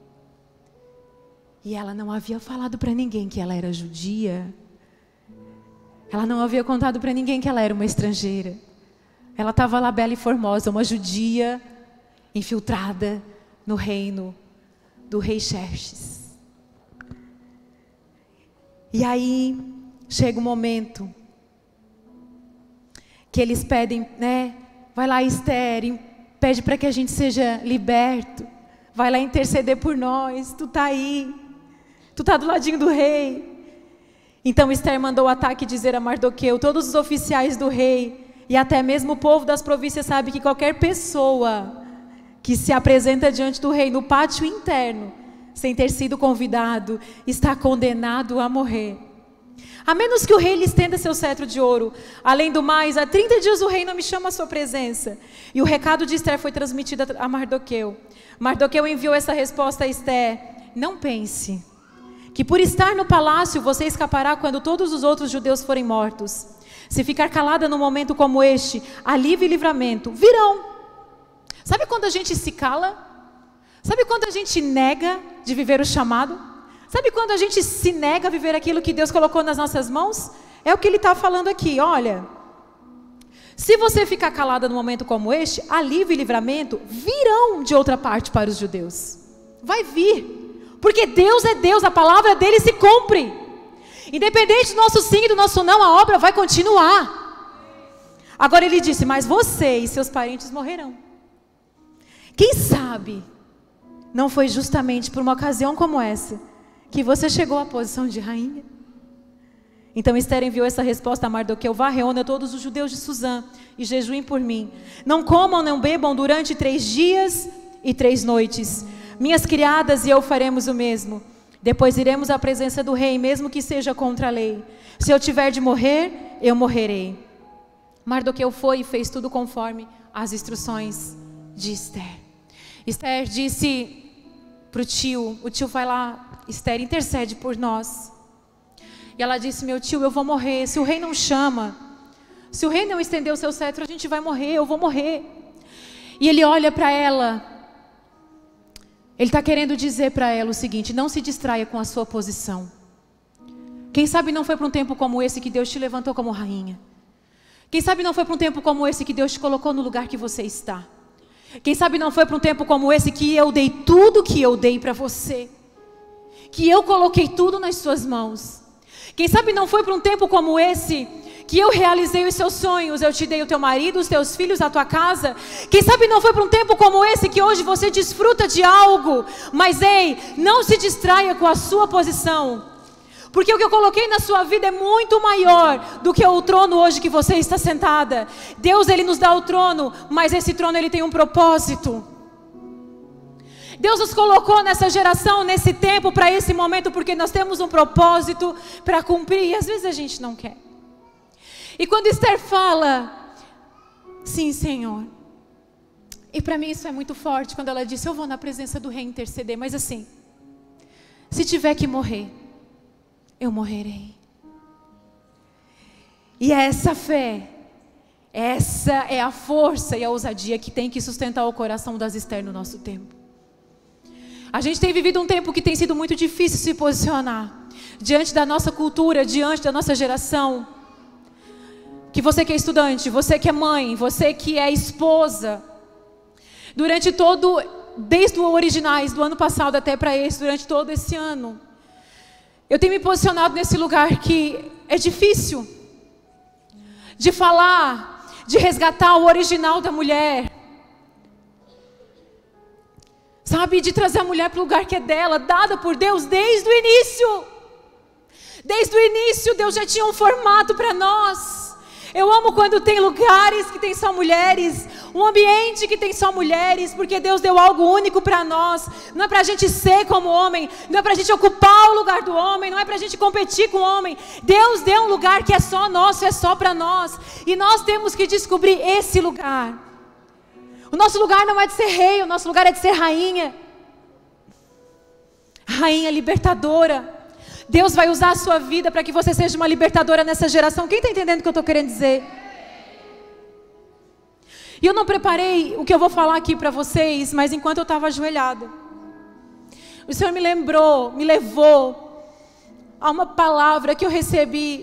Speaker 1: E ela não havia falado para ninguém que ela era judia. Ela não havia contado para ninguém que ela era uma estrangeira. Ela estava lá bela e formosa, uma judia infiltrada no reino do rei Xerxes. E aí chega um momento que eles pedem, né? Vai lá, Esther, pede para que a gente seja liberto. Vai lá interceder por nós. Tu tá aí. Tu tá do ladinho do rei. Então Esther mandou o ataque dizer a Mardoqueu: todos os oficiais do rei e até mesmo o povo das províncias sabe que qualquer pessoa que se apresenta diante do rei no pátio interno, sem ter sido convidado, está condenado a morrer. A menos que o rei lhe estenda seu cetro de ouro. Além do mais, há 30 dias o rei não me chama à sua presença. E o recado de Esther foi transmitido a Mardoqueu. Mardoqueu enviou essa resposta a Esther: não pense que por estar no palácio você escapará quando todos os outros judeus forem mortos. Se ficar calada num momento como este, alívio e livramento virão. Sabe quando a gente se cala? Sabe quando a gente nega de viver o chamado? Sabe quando a gente se nega a viver aquilo que Deus colocou nas nossas mãos? É o que Ele está falando aqui, olha. Se você ficar calada num momento como este, alívio e livramento virão de outra parte para os judeus. Vai vir. Porque Deus é Deus, a palavra dele se cumpre. Independente do nosso sim e do nosso não, a obra vai continuar. Agora ele disse, mas você e seus parentes morrerão. Quem sabe não foi justamente por uma ocasião como essa que você chegou à posição de rainha? Então Esther enviou essa resposta a Mardoqueu: vá, reúna todos os judeus de Suzã e jejuem por mim. Não comam, não bebam durante 3 dias e 3 noites. Minhas criadas e eu faremos o mesmo. Depois iremos à presença do rei, mesmo que seja contra a lei. Se eu tiver de morrer, eu morrerei. Mardoqueu foi e fez tudo conforme as instruções de Esther. Esther disse para o tio vai lá, Esther, intercede por nós. E ela disse, meu tio, eu vou morrer, se o rei não chama, se o rei não estender o seu cetro, a gente vai morrer, eu vou morrer. E ele olha para ela, ele está querendo dizer para ela o seguinte: não se distraia com a sua posição. Quem sabe não foi para um tempo como esse que Deus te levantou como rainha. Quem sabe não foi para um tempo como esse que Deus te colocou no lugar que você está. Quem sabe não foi para um tempo como esse que eu dei tudo que eu dei para você, que eu coloquei tudo nas suas mãos. Quem sabe não foi para um tempo como esse que eu realizei os seus sonhos, eu te dei o teu marido, os teus filhos, a tua casa. Quem sabe não foi para um tempo como esse que hoje você desfruta de algo, mas ei, não se distraia com a sua posição, porque o que eu coloquei na sua vida é muito maior do que o trono hoje que você está sentada. Deus, Ele nos dá o trono, mas esse trono Ele tem um propósito. Deus nos colocou nessa geração, nesse tempo, para esse momento, porque nós temos um propósito para cumprir, e às vezes a gente não quer. E quando Esther fala, sim, Senhor, e para mim isso é muito forte, quando ela disse, eu vou na presença do rei interceder, mas assim, se tiver que morrer, eu morrerei. E essa fé, essa é a força e a ousadia que tem que sustentar o coração das Esther no nosso tempo. A gente tem vivido um tempo que tem sido muito difícil se posicionar diante da nossa cultura, diante da nossa geração. Que você que é estudante, você que é mãe, você que é esposa, desde o originais do ano passado até para esse, durante todo esse ano, eu tenho me posicionado nesse lugar que é difícil de falar, de resgatar o original da mulher. Sabe, de trazer a mulher para o lugar que é dela, dada por Deus desde o início. Desde o início, Deus já tinha um formato para nós. Eu amo quando tem lugares que tem só mulheres, um ambiente que tem só mulheres, porque Deus deu algo único para nós. Não é para a gente ser como homem, não é para a gente ocupar o lugar do homem, não é para a gente competir com o homem. Deus deu um lugar que é só nosso, é só para nós. E nós temos que descobrir esse lugar. O nosso lugar não é de ser rei, o nosso lugar é de ser rainha. Rainha libertadora. Deus vai usar a sua vida para que você seja uma libertadora nessa geração. Quem está entendendo o que eu estou querendo dizer? E eu não preparei o que eu vou falar aqui para vocês, mas enquanto eu estava ajoelhada, o Senhor me levou a uma palavra que eu recebi,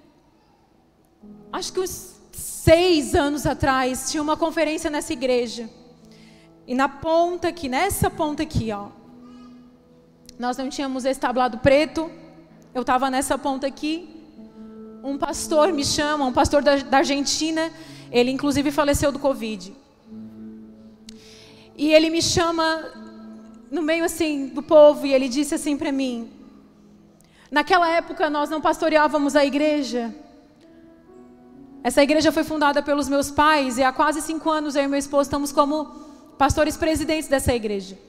Speaker 1: acho que uns 6 anos atrás. Tinha uma conferência nessa igreja, e na ponta aqui, nessa ponta aqui, ó, nós não tínhamos esse tablado preto, eu estava nessa ponta aqui, um pastor me chama, um pastor da Argentina, ele inclusive faleceu do Covid, e ele me chama no meio assim do povo, e ele disse assim para mim, naquela época nós não pastoreávamos a igreja. Essa igreja foi fundada pelos meus pais, e há quase 5 anos eu e meu esposo estamos como pastores presidentes dessa igreja.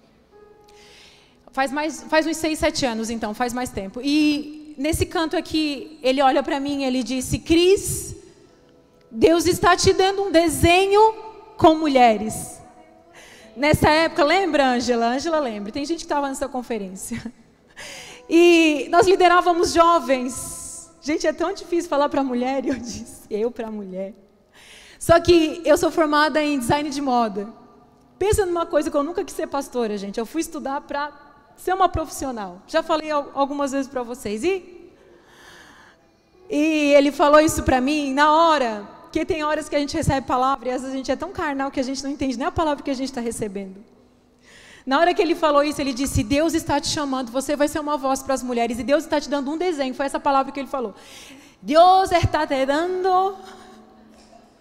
Speaker 1: Faz uns 6, 7 anos então, faz mais tempo. E nesse canto aqui, ele olha para mim e ele disse, Cris, Deus está te dando um desenho com mulheres. Nessa época, lembra, Ângela? Ângela lembra, tem gente que estava nessa conferência. E nós liderávamos jovens. Gente, é tão difícil falar para mulher, e eu disse, eu para mulher. Só que eu sou formada em design de moda. Pensa numa coisa que eu nunca quis ser pastora, gente. Eu fui estudar para ser uma profissional. Já falei algumas vezes para vocês. E ele falou isso para mim na hora, que tem horas que a gente recebe palavra, e às vezes a gente é tão carnal que a gente não entende nem a palavra que a gente está recebendo. Na hora que ele falou isso, ele disse, Deus está te chamando, você vai ser uma voz para as mulheres, e Deus está te dando um desenho. Foi essa palavra que ele falou. Deus está te dando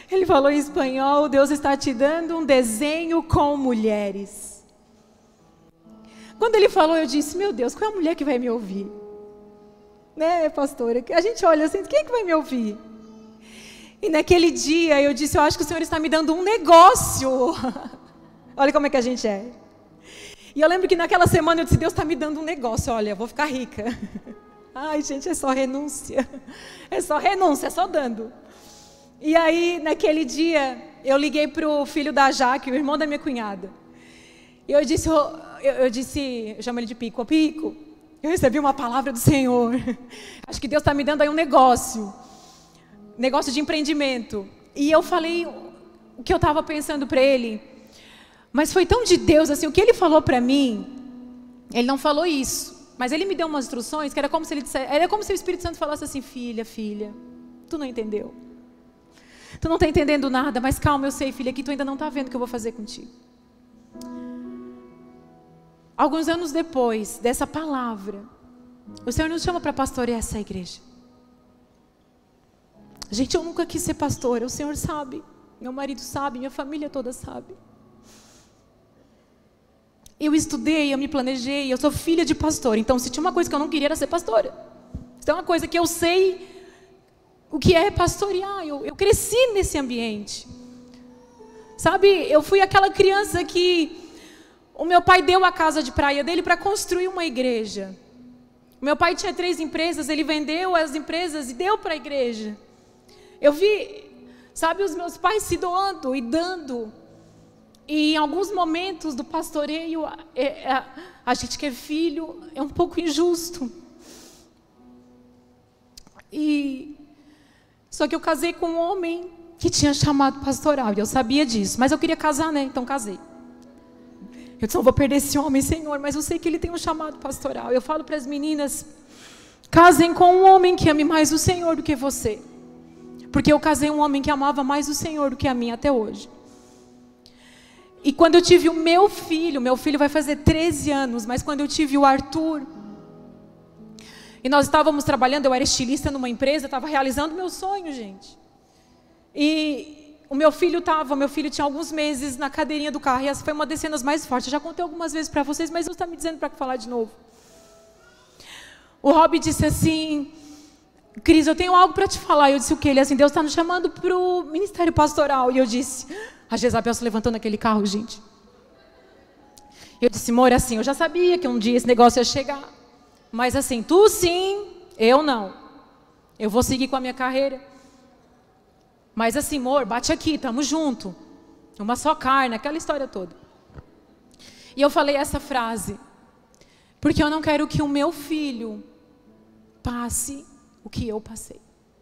Speaker 1: Ele falou em espanhol: Deus está te dando um desenho com mulheres. Quando ele falou, eu disse: meu Deus, qual é a mulher que vai me ouvir? Né, pastora? A gente olha assim, quem é que vai me ouvir? E naquele dia eu disse: eu acho que o Senhor está me dando um negócio. Olha como é que a gente é. E eu lembro que naquela semana eu disse: Deus está me dando um negócio, olha, eu vou ficar rica. Ai, gente, é só renúncia. É só renúncia, é só dando. E aí, naquele dia, eu liguei para o filho da Jaque, o irmão da minha cunhada. E eu disse, eu chamo ele de Pico: Pico, eu recebi uma palavra do Senhor. Acho que Deus está me dando aí um negócio de empreendimento. E eu falei o que eu estava pensando para ele. Mas foi tão de Deus, assim, o que ele falou para mim, ele não falou isso, mas ele me deu umas instruções que era como se ele dissesse, era como se o Espírito Santo falasse assim: filha, tu não entendeu. Tu não está entendendo nada, mas calma, eu sei, filha, que tu ainda não está vendo o que eu vou fazer contigo. Alguns anos depois dessa palavra, o Senhor nos chama para pastorear essa igreja. Gente, eu nunca quis ser pastora, o Senhor sabe, meu marido sabe, minha família toda sabe. Eu estudei, eu me planejei, eu sou filha de pastor. Então, se tinha uma coisa que eu não queria, era ser pastora. Então, é uma coisa que eu sei o que é pastorear. Eu cresci nesse ambiente. Sabe, eu fui aquela criança que o meu pai deu a casa de praia dele para construir uma igreja. O meu pai tinha 3 empresas, ele vendeu as empresas e deu para a igreja. Eu vi, sabe, os meus pais se doando e dando. E em alguns momentos do pastoreio, a gente que é filho, é um pouco injusto. Só que eu casei com um homem que tinha chamado pastoral, e eu sabia disso. Mas eu queria casar, né? Então casei. Eu disse: não vou perder esse homem, Senhor, mas eu sei que ele tem um chamado pastoral. Eu falo para as meninas: casem com um homem que ame mais o Senhor do que você. Porque eu casei um homem que amava mais o Senhor do que a mim até hoje. E quando eu tive o meu filho vai fazer 13 anos, mas quando eu tive o Arthur, e nós estávamos trabalhando, eu era estilista numa empresa, estava realizando meu sonho, gente. E o meu filho tinha alguns meses na cadeirinha do carro, e essa foi uma das cenas mais fortes. Eu já contei algumas vezes para vocês, mas Deus está me dizendo para falar de novo. O Rob disse assim: Cris, eu tenho algo para te falar. Eu disse: o quê? Ele assim: Deus está nos chamando para o ministério pastoral. E eu disse: a Jezabel se levantou naquele carro, gente. Eu disse: amor, assim, eu já sabia que um dia esse negócio ia chegar. Mas assim, tu sim, eu não. Eu vou seguir com a minha carreira. Mas assim, amor, bate aqui, tamo junto. Uma só carne, aquela história toda. E eu falei essa frase: porque eu não quero que o meu filho passe o que eu passei.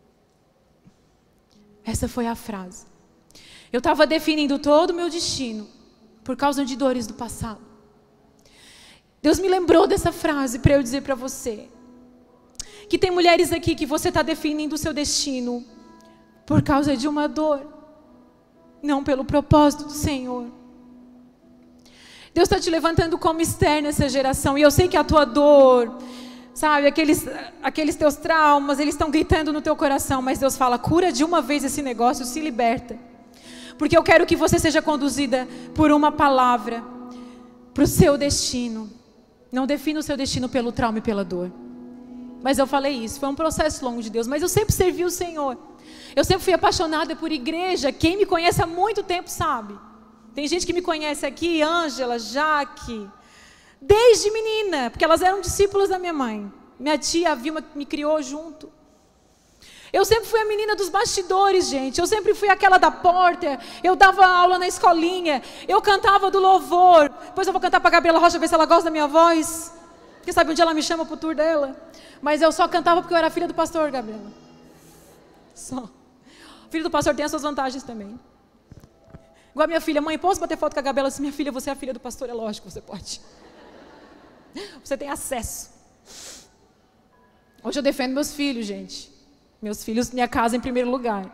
Speaker 1: Essa foi a frase. Eu estava definindo todo o meu destino por causa de dores do passado. Deus me lembrou dessa frase para eu dizer para você que tem mulheres aqui que você está definindo o seu destino por causa de uma dor, não pelo propósito do Senhor. Deus está te levantando como Esther nessa geração, e eu sei que a tua dor, sabe, aqueles teus traumas, eles estão gritando no teu coração, mas Deus fala: cura de uma vez esse negócio, se liberta. Porque eu quero que você seja conduzida por uma palavra para o seu destino. Não defina o seu destino pelo trauma e pela dor. Mas eu falei isso, foi um processo longo de Deus. Mas eu sempre servi o Senhor. Eu sempre fui apaixonada por igreja. Quem me conhece há muito tempo sabe. Tem gente que me conhece aqui, Ângela, Jaque, desde menina, porque elas eram discípulas da minha mãe. Minha tia, a Vilma, me criou junto. Eu sempre fui a menina dos bastidores, gente. Eu sempre fui aquela da porta. Eu dava aula na escolinha. Eu cantava do louvor. Depois eu vou cantar para a Gabriela Rocha, ver se ela gosta da minha voz. Quem sabe um dia ela me chama para o tour dela. Mas eu só cantava porque eu era filha do pastor, Gabriela. Só. O filho do pastor tem as suas vantagens também. Igual a minha filha: mãe, posso bater foto com a Gabriela? Assim: minha filha, você é a filha do pastor. É lógico, você pode. Você tem acesso. Hoje eu defendo meus filhos, gente. Meus filhos, minha casa em primeiro lugar.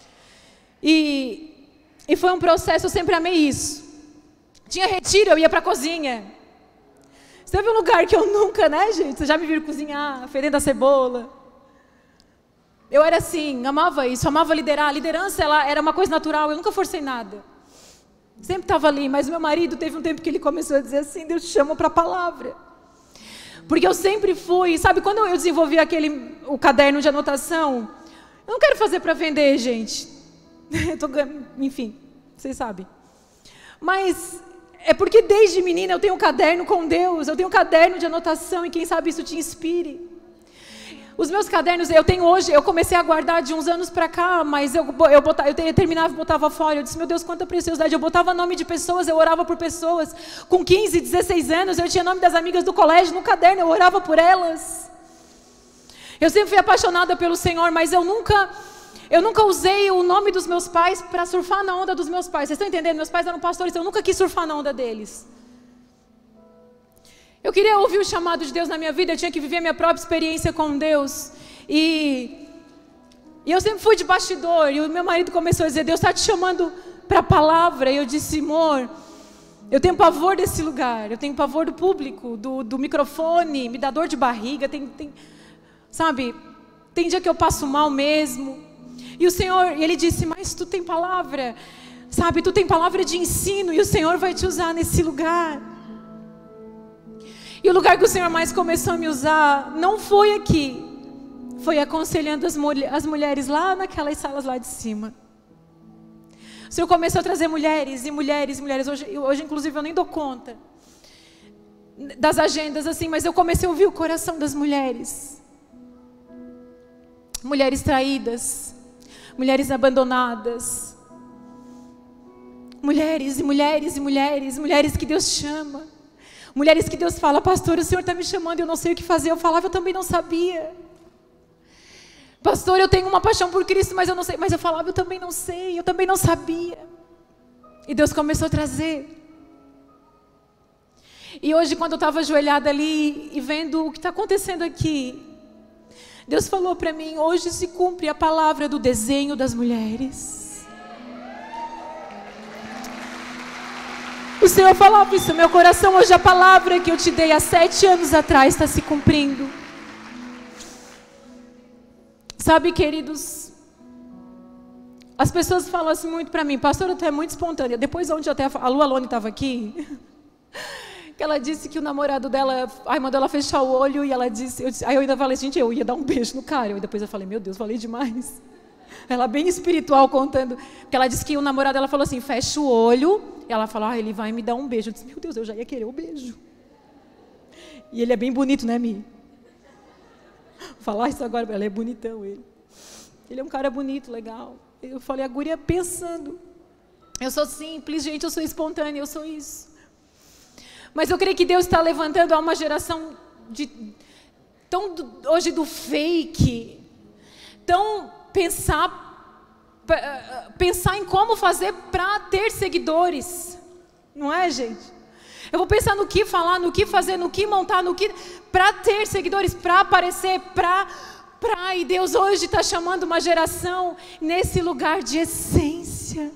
Speaker 1: E foi um processo, eu sempre amei isso. Tinha retiro, eu ia para a cozinha. Você teve um lugar que eu nunca, né, gente? Vocês já me viram cozinhar, fedendo a cebola. Eu era assim, amava isso, amava liderar. A liderança, ela era uma coisa natural, eu nunca forcei nada. Sempre estava ali, mas meu marido teve um tempo que ele começou a dizer assim, Deus te chama para a palavra. Porque eu sempre fui, sabe, quando eu desenvolvi o caderno de anotação, eu não quero fazer para vender, gente. Enfim, vocês sabem. Mas é porque desde menina eu tenho um caderno com Deus, eu tenho um caderno de anotação e quem sabe isso te inspire. Os meus cadernos, eu tenho hoje, eu comecei a guardar de uns anos para cá, mas eu terminava e botava fora. Eu disse, meu Deus, quanta preciosidade. Eu botava nome de pessoas, eu orava por pessoas. Com 15, 16 anos, eu tinha nome das amigas do colégio no caderno, eu orava por elas. Eu sempre fui apaixonada pelo Senhor, mas eu nunca usei o nome dos meus pais para surfar na onda dos meus pais. Vocês estão entendendo? Meus pais eram pastores, eu nunca quis surfar na onda deles. Eu queria ouvir o chamado de Deus na minha vida, eu tinha que viver minha própria experiência com Deus. E eu sempre fui de bastidor, e o meu marido começou a dizer, Deus está te chamando para a palavra. E eu disse, amor, eu tenho pavor desse lugar, eu tenho pavor do público, do microfone, me dá dor de barriga, sabe, tem dia que eu passo mal mesmo. E o Senhor, ele disse, mas tu tem palavra, sabe, tu tem palavra de ensino, e o Senhor vai te usar nesse lugar. E o lugar que o Senhor mais começou a me usar, não foi aqui, foi aconselhando as mulheres lá naquelas salas lá de cima. O Senhor começou a trazer mulheres e mulheres e mulheres, hoje inclusive eu nem dou conta das agendas assim, mas eu comecei a ouvir o coração das mulheres. Mulheres traídas, mulheres abandonadas, mulheres e mulheres e mulheres, mulheres que Deus chama, mulheres que Deus fala, pastor, o Senhor está me chamando e eu não sei o que fazer. Eu falava, eu também não sabia. Pastor, eu tenho uma paixão por Cristo, mas eu não sei. Mas eu falava, eu também não sei, eu também não sabia. E Deus começou a trazer. E hoje, quando eu estava ajoelhada ali e vendo o que está acontecendo aqui, Deus falou para mim, hoje se cumpre a palavra do desenho das mulheres. O Senhor falava isso no meu coração, hoje a palavra que eu te dei há 7 anos atrás está se cumprindo. Sabe, queridos, as pessoas falam assim muito para mim, pastora, tu é muito espontânea. Depois, onde até a Lu Alone estava aqui, que ela disse que o namorado dela, mandou ela fechar o olho e ela disse, aí eu ainda falei, gente, eu ia dar um beijo no cara. E depois eu falei, meu Deus, falei demais. Ela bem espiritual contando, porque ela disse que o namorado dela falou assim, fecha o olho, e ela falou, ele vai me dar um beijo. Eu disse, meu Deus, eu já ia querer o beijo. E ele é bem bonito, né, Mi? Falar isso agora, ela é bonitão, ele. Ele é um cara bonito, legal. Eu falei, a guria pensando, eu sou simples, gente, eu sou espontânea, eu sou isso. Mas eu creio que Deus está levantando a uma geração hoje do fake, tão pensar em como fazer para ter seguidores, não é, gente? Eu vou pensar no que falar, no que fazer, no que montar, para ter seguidores, para aparecer, e Deus hoje está chamando uma geração nesse lugar de essência.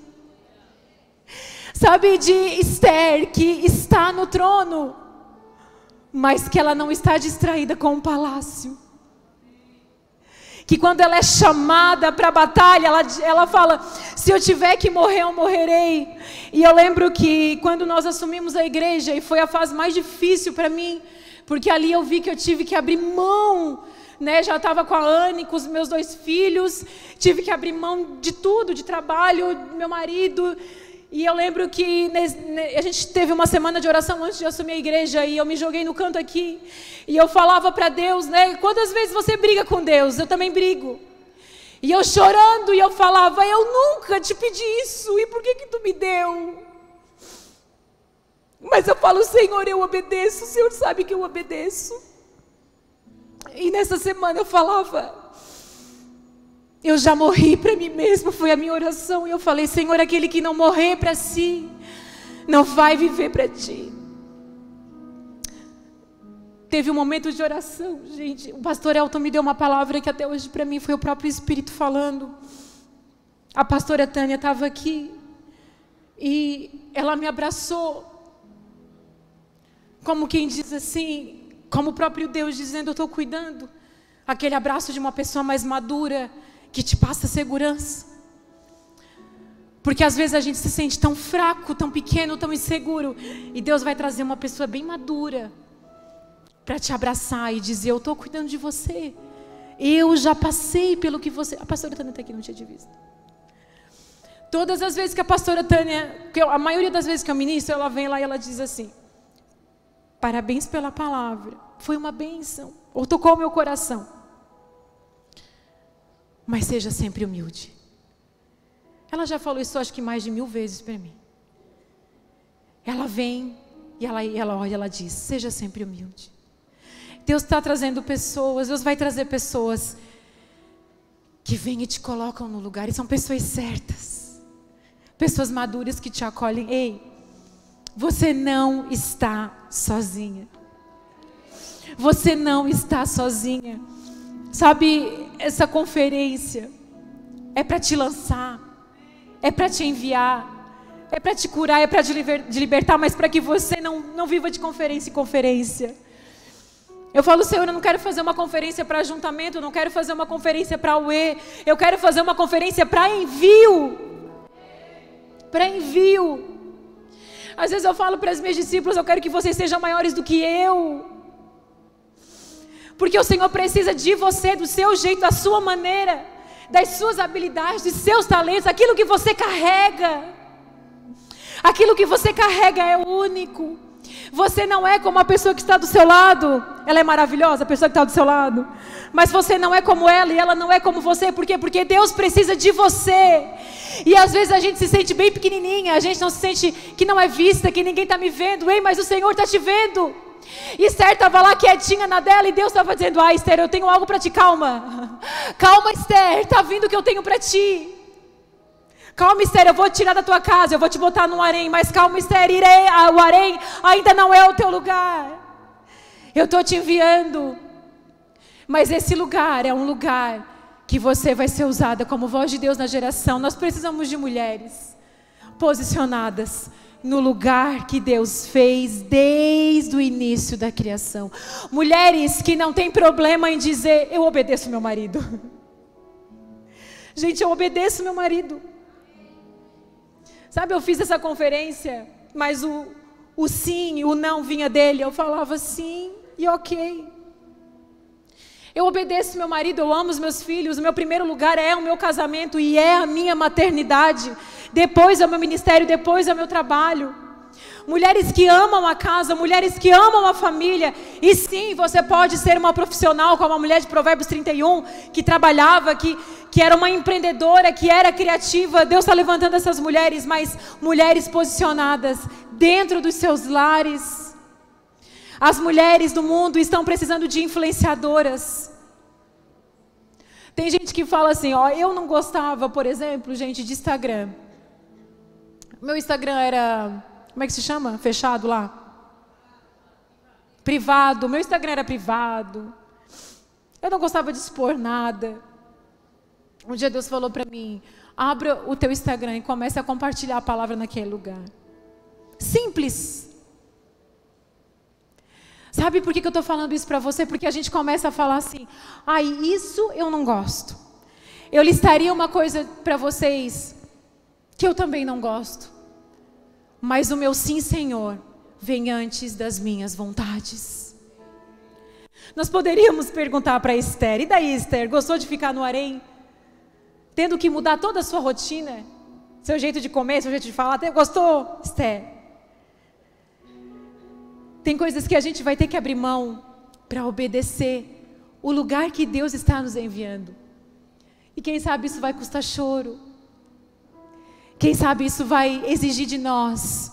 Speaker 1: Sabe, de Esther, que está no trono, mas que ela não está distraída com o palácio. Que quando ela é chamada para a batalha, ela fala, se eu tiver que morrer, eu morrerei. E eu lembro que quando nós assumimos a igreja, e foi a fase mais difícil para mim, porque ali eu vi que eu tive que abrir mão, né? Já estava com a Anne, com os meus 2 filhos, tive que abrir mão de tudo, de trabalho, meu marido. E eu lembro que a gente teve uma semana de oração antes de assumir a igreja, e eu me joguei no canto aqui, e eu falava para Deus, né? Quantas vezes você briga com Deus? Eu também brigo. E eu chorando, e eu falava, eu nunca te pedi isso, e por que tu me deu? Mas eu falo, Senhor, eu obedeço, o Senhor sabe que eu obedeço. E nessa semana eu falava, eu já morri para mim mesma, foi a minha oração. E eu falei, Senhor, aquele que não morrer para si, não vai viver para ti. Teve um momento de oração, gente. O pastor Elton me deu uma palavra que até hoje para mim foi o próprio Espírito falando. A pastora Tânia estava aqui e ela me abraçou, como quem diz assim, como o próprio Deus dizendo, eu estou cuidando. Aquele abraço de uma pessoa mais madura, que te passa segurança. Porque às vezes a gente se sente tão fraco, tão pequeno, tão inseguro. E Deus vai trazer uma pessoa bem madura para te abraçar e dizer: eu estou cuidando de você. Eu já passei pelo que você... A pastora Tânia está aqui, não tinha te visto. Todas as vezes que a pastora Tânia... A maioria das vezes que eu ministro, ela vem lá e ela diz assim: parabéns pela palavra. Foi uma bênção. Ou tocou o meu coração. Mas seja sempre humilde. Ela já falou isso acho que mais de 1000 vezes para mim. Ela vem e ela olha e ela diz: seja sempre humilde. Deus está trazendo pessoas, Deus vai trazer pessoas que vêm e te colocam no lugar. E são pessoas certas. Pessoas maduras que te acolhem. Ei, você não está sozinha. Você não está sozinha. Sabe, essa conferência é para te lançar. É para te enviar, é para te curar, é para te libertar, mas para que você não viva de conferência em conferência. Eu falo: Senhor, eu não quero fazer uma conferência para ajuntamento, eu não quero fazer uma conferência para UE, eu quero fazer uma conferência para envio. Para envio. Às vezes eu falo para as minhas discípulas: eu quero que vocês sejam maiores do que eu. Porque o Senhor precisa de você, do seu jeito, da sua maneira, das suas habilidades, dos seus talentos, aquilo que você carrega. Aquilo que você carrega é único. Você não é como a pessoa que está do seu lado. Ela é maravilhosa, a pessoa que está do seu lado. Mas você não é como ela e ela não é como você. Por quê? Porque Deus precisa de você. E às vezes a gente se sente bem pequenininha. A gente não se sente que não é vista, que ninguém está me vendo. Ei, mas o Senhor está te vendo. E Esther estava lá quietinha na dela e Deus estava dizendo: ah, Esther, eu tenho algo para ti, calma. Calma, Esther, está vindo o que eu tenho para ti. Calma, Esther, eu vou te tirar da tua casa, eu vou te botar num harém. Mas calma, Esther, o harém ainda não é o teu lugar. Eu estou te enviando. Mas esse lugar é um lugar que você vai ser usada como voz de Deus na geração. Nós precisamos de mulheres posicionadas no lugar que Deus fez desde o início da criação. Mulheres que não têm problema em dizer: eu obedeço meu marido. Gente, eu obedeço meu marido. Sabe, eu fiz essa conferência, mas o sim e o não vinha dele. Eu falava sim e ok. Eu obedeço meu marido, eu amo os meus filhos. O meu primeiro lugar é o meu casamento e é a minha maternidade. Depois é o meu ministério, depois é o meu trabalho. Mulheres que amam a casa, mulheres que amam a família. E sim, você pode ser uma profissional como a mulher de Provérbios 31, que trabalhava, que era uma empreendedora, que era criativa. Deus está levantando essas mulheres, mas mulheres posicionadas dentro dos seus lares. As mulheres do mundo estão precisando de influenciadoras. Tem gente que fala assim, ó, eu não gostava, por exemplo, gente, de Instagram. Meu Instagram era, como é que se chama? Fechado lá? Privado. Meu Instagram era privado. Eu não gostava de expor nada. Um dia Deus falou para mim, abra o teu Instagram e comece a compartilhar a palavra naquele lugar. Simples. Sabe por que eu estou falando isso para você? Porque a gente começa a falar assim, isso eu não gosto. Eu listaria uma coisa para vocês que eu também não gosto. Mas o meu sim, Senhor, vem antes das minhas vontades. Nós poderíamos perguntar para Esther, e daí, Esther, gostou de ficar no harém? Tendo que mudar toda a sua rotina, seu jeito de comer, seu jeito de falar, gostou, Esther? Tem coisas que a gente vai ter que abrir mão para obedecer o lugar que Deus está nos enviando. E quem sabe isso vai custar choro. Quem sabe isso vai exigir de nós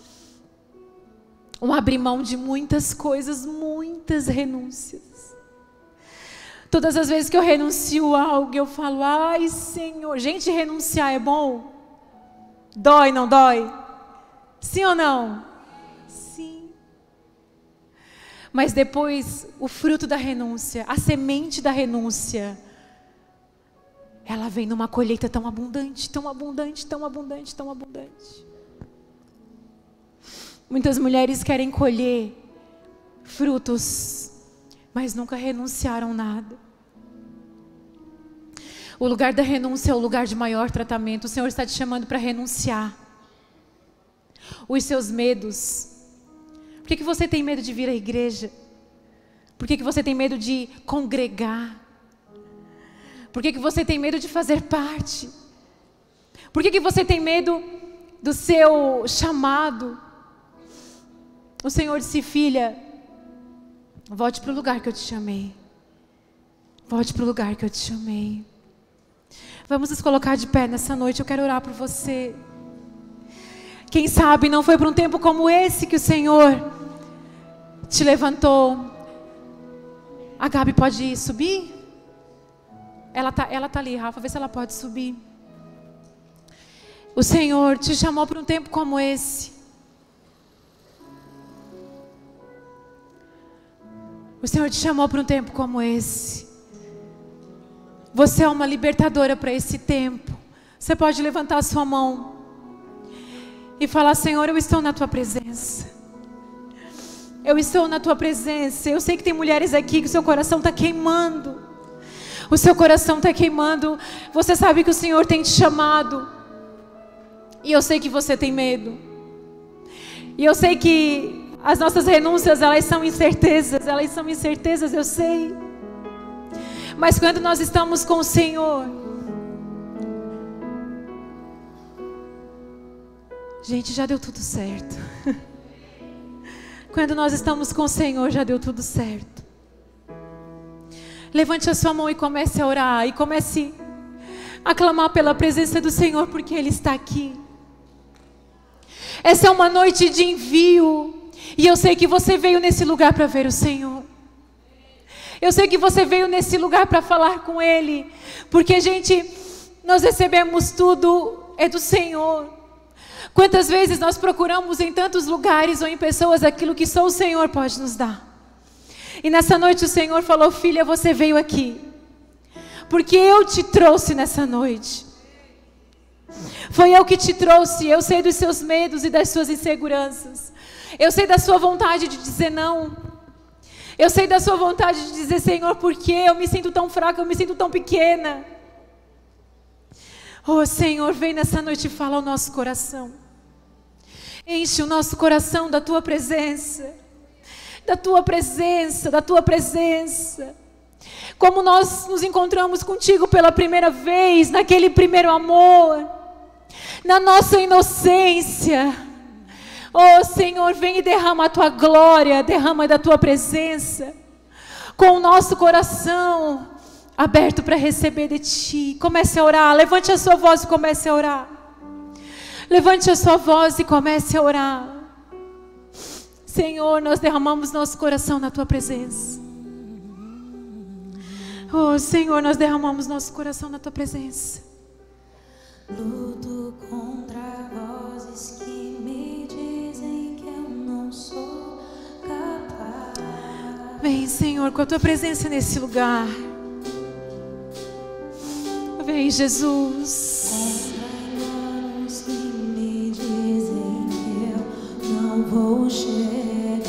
Speaker 1: um abrir mão de muitas coisas, muitas renúncias. Todas as vezes que eu renuncio a algo, eu falo, ai Senhor, gente, renunciar é bom? Dói, não dói? Sim ou não? Sim. Mas depois, o fruto da renúncia, a semente da renúncia, ela vem numa colheita tão abundante, tão abundante, tão abundante, tão abundante. Muitas mulheres querem colher frutos, mas nunca renunciaram nada. O lugar da renúncia é o lugar de maior tratamento. O Senhor está te chamando para renunciar os seus medos. Por que você tem medo de vir à igreja? Por que você tem medo de congregar? Por que você tem medo de fazer parte? Por que você tem medo do seu chamado? O Senhor disse: filha, volte para o lugar que eu te chamei. Volte para o lugar que eu te chamei. Vamos nos colocar de pé nessa noite. Eu quero orar por você. Quem sabe não foi para um tempo como esse que o Senhor te levantou. A Gabi pode subir? Ela tá ali, Rafa, vê se ela pode subir. O Senhor te chamou para um tempo como esse. O Senhor te chamou para um tempo como esse. Você é uma libertadora para esse tempo. Você pode levantar a sua mão e falar: Senhor, eu estou na tua presença. Eu estou na tua presença. Eu sei que tem mulheres aqui que o seu coração está queimando. O seu coração está queimando. Você sabe que o Senhor tem te chamado. E eu sei que você tem medo. E eu sei que as nossas renúncias, elas são incertezas, eu sei. Mas quando nós estamos com o Senhor, gente, já deu tudo certo. Quando nós estamos com o Senhor, já deu tudo certo. Levante a sua mão e comece a orar. E comece a clamar pela presença do Senhor, porque Ele está aqui. Essa é uma noite de envio. E eu sei que você veio nesse lugar para ver o Senhor. Eu sei que você veio nesse lugar para falar com Ele. Porque, gente, nós recebemos tudo, é do Senhor. Quantas vezes nós procuramos em tantos lugares ou em pessoas aquilo que só o Senhor pode nos dar. E nessa noite o Senhor falou: filha, você veio aqui porque eu te trouxe nessa noite. Foi eu que te trouxe. Eu sei dos seus medos e das suas inseguranças. Eu sei da sua vontade de dizer não. Eu sei da sua vontade de dizer: Senhor, por que eu me sinto tão fraca, eu me sinto tão pequena. Oh, Senhor, vem nessa noite e fala ao nosso coração. Enche o nosso coração da tua presença. Da tua presença, da tua presença. Como nós nos encontramos contigo pela primeira vez, naquele primeiro amor, na nossa inocência. Oh, Senhor, vem e derrama a tua glória, derrama da tua presença, com o nosso coração aberto para receber de ti. Comece a orar, levante a sua voz e comece a orar. Levante a sua voz e comece a orar. Senhor, nós derramamos nosso coração na tua presença. Oh, Senhor, nós derramamos nosso coração na tua presença.
Speaker 3: Luto contra vozes que me dizem que eu não sou capaz.
Speaker 1: Vem, Senhor, com a tua presença nesse lugar. Vem, Jesus.
Speaker 3: Contra enganosos que me dizem que eu não vou chegar.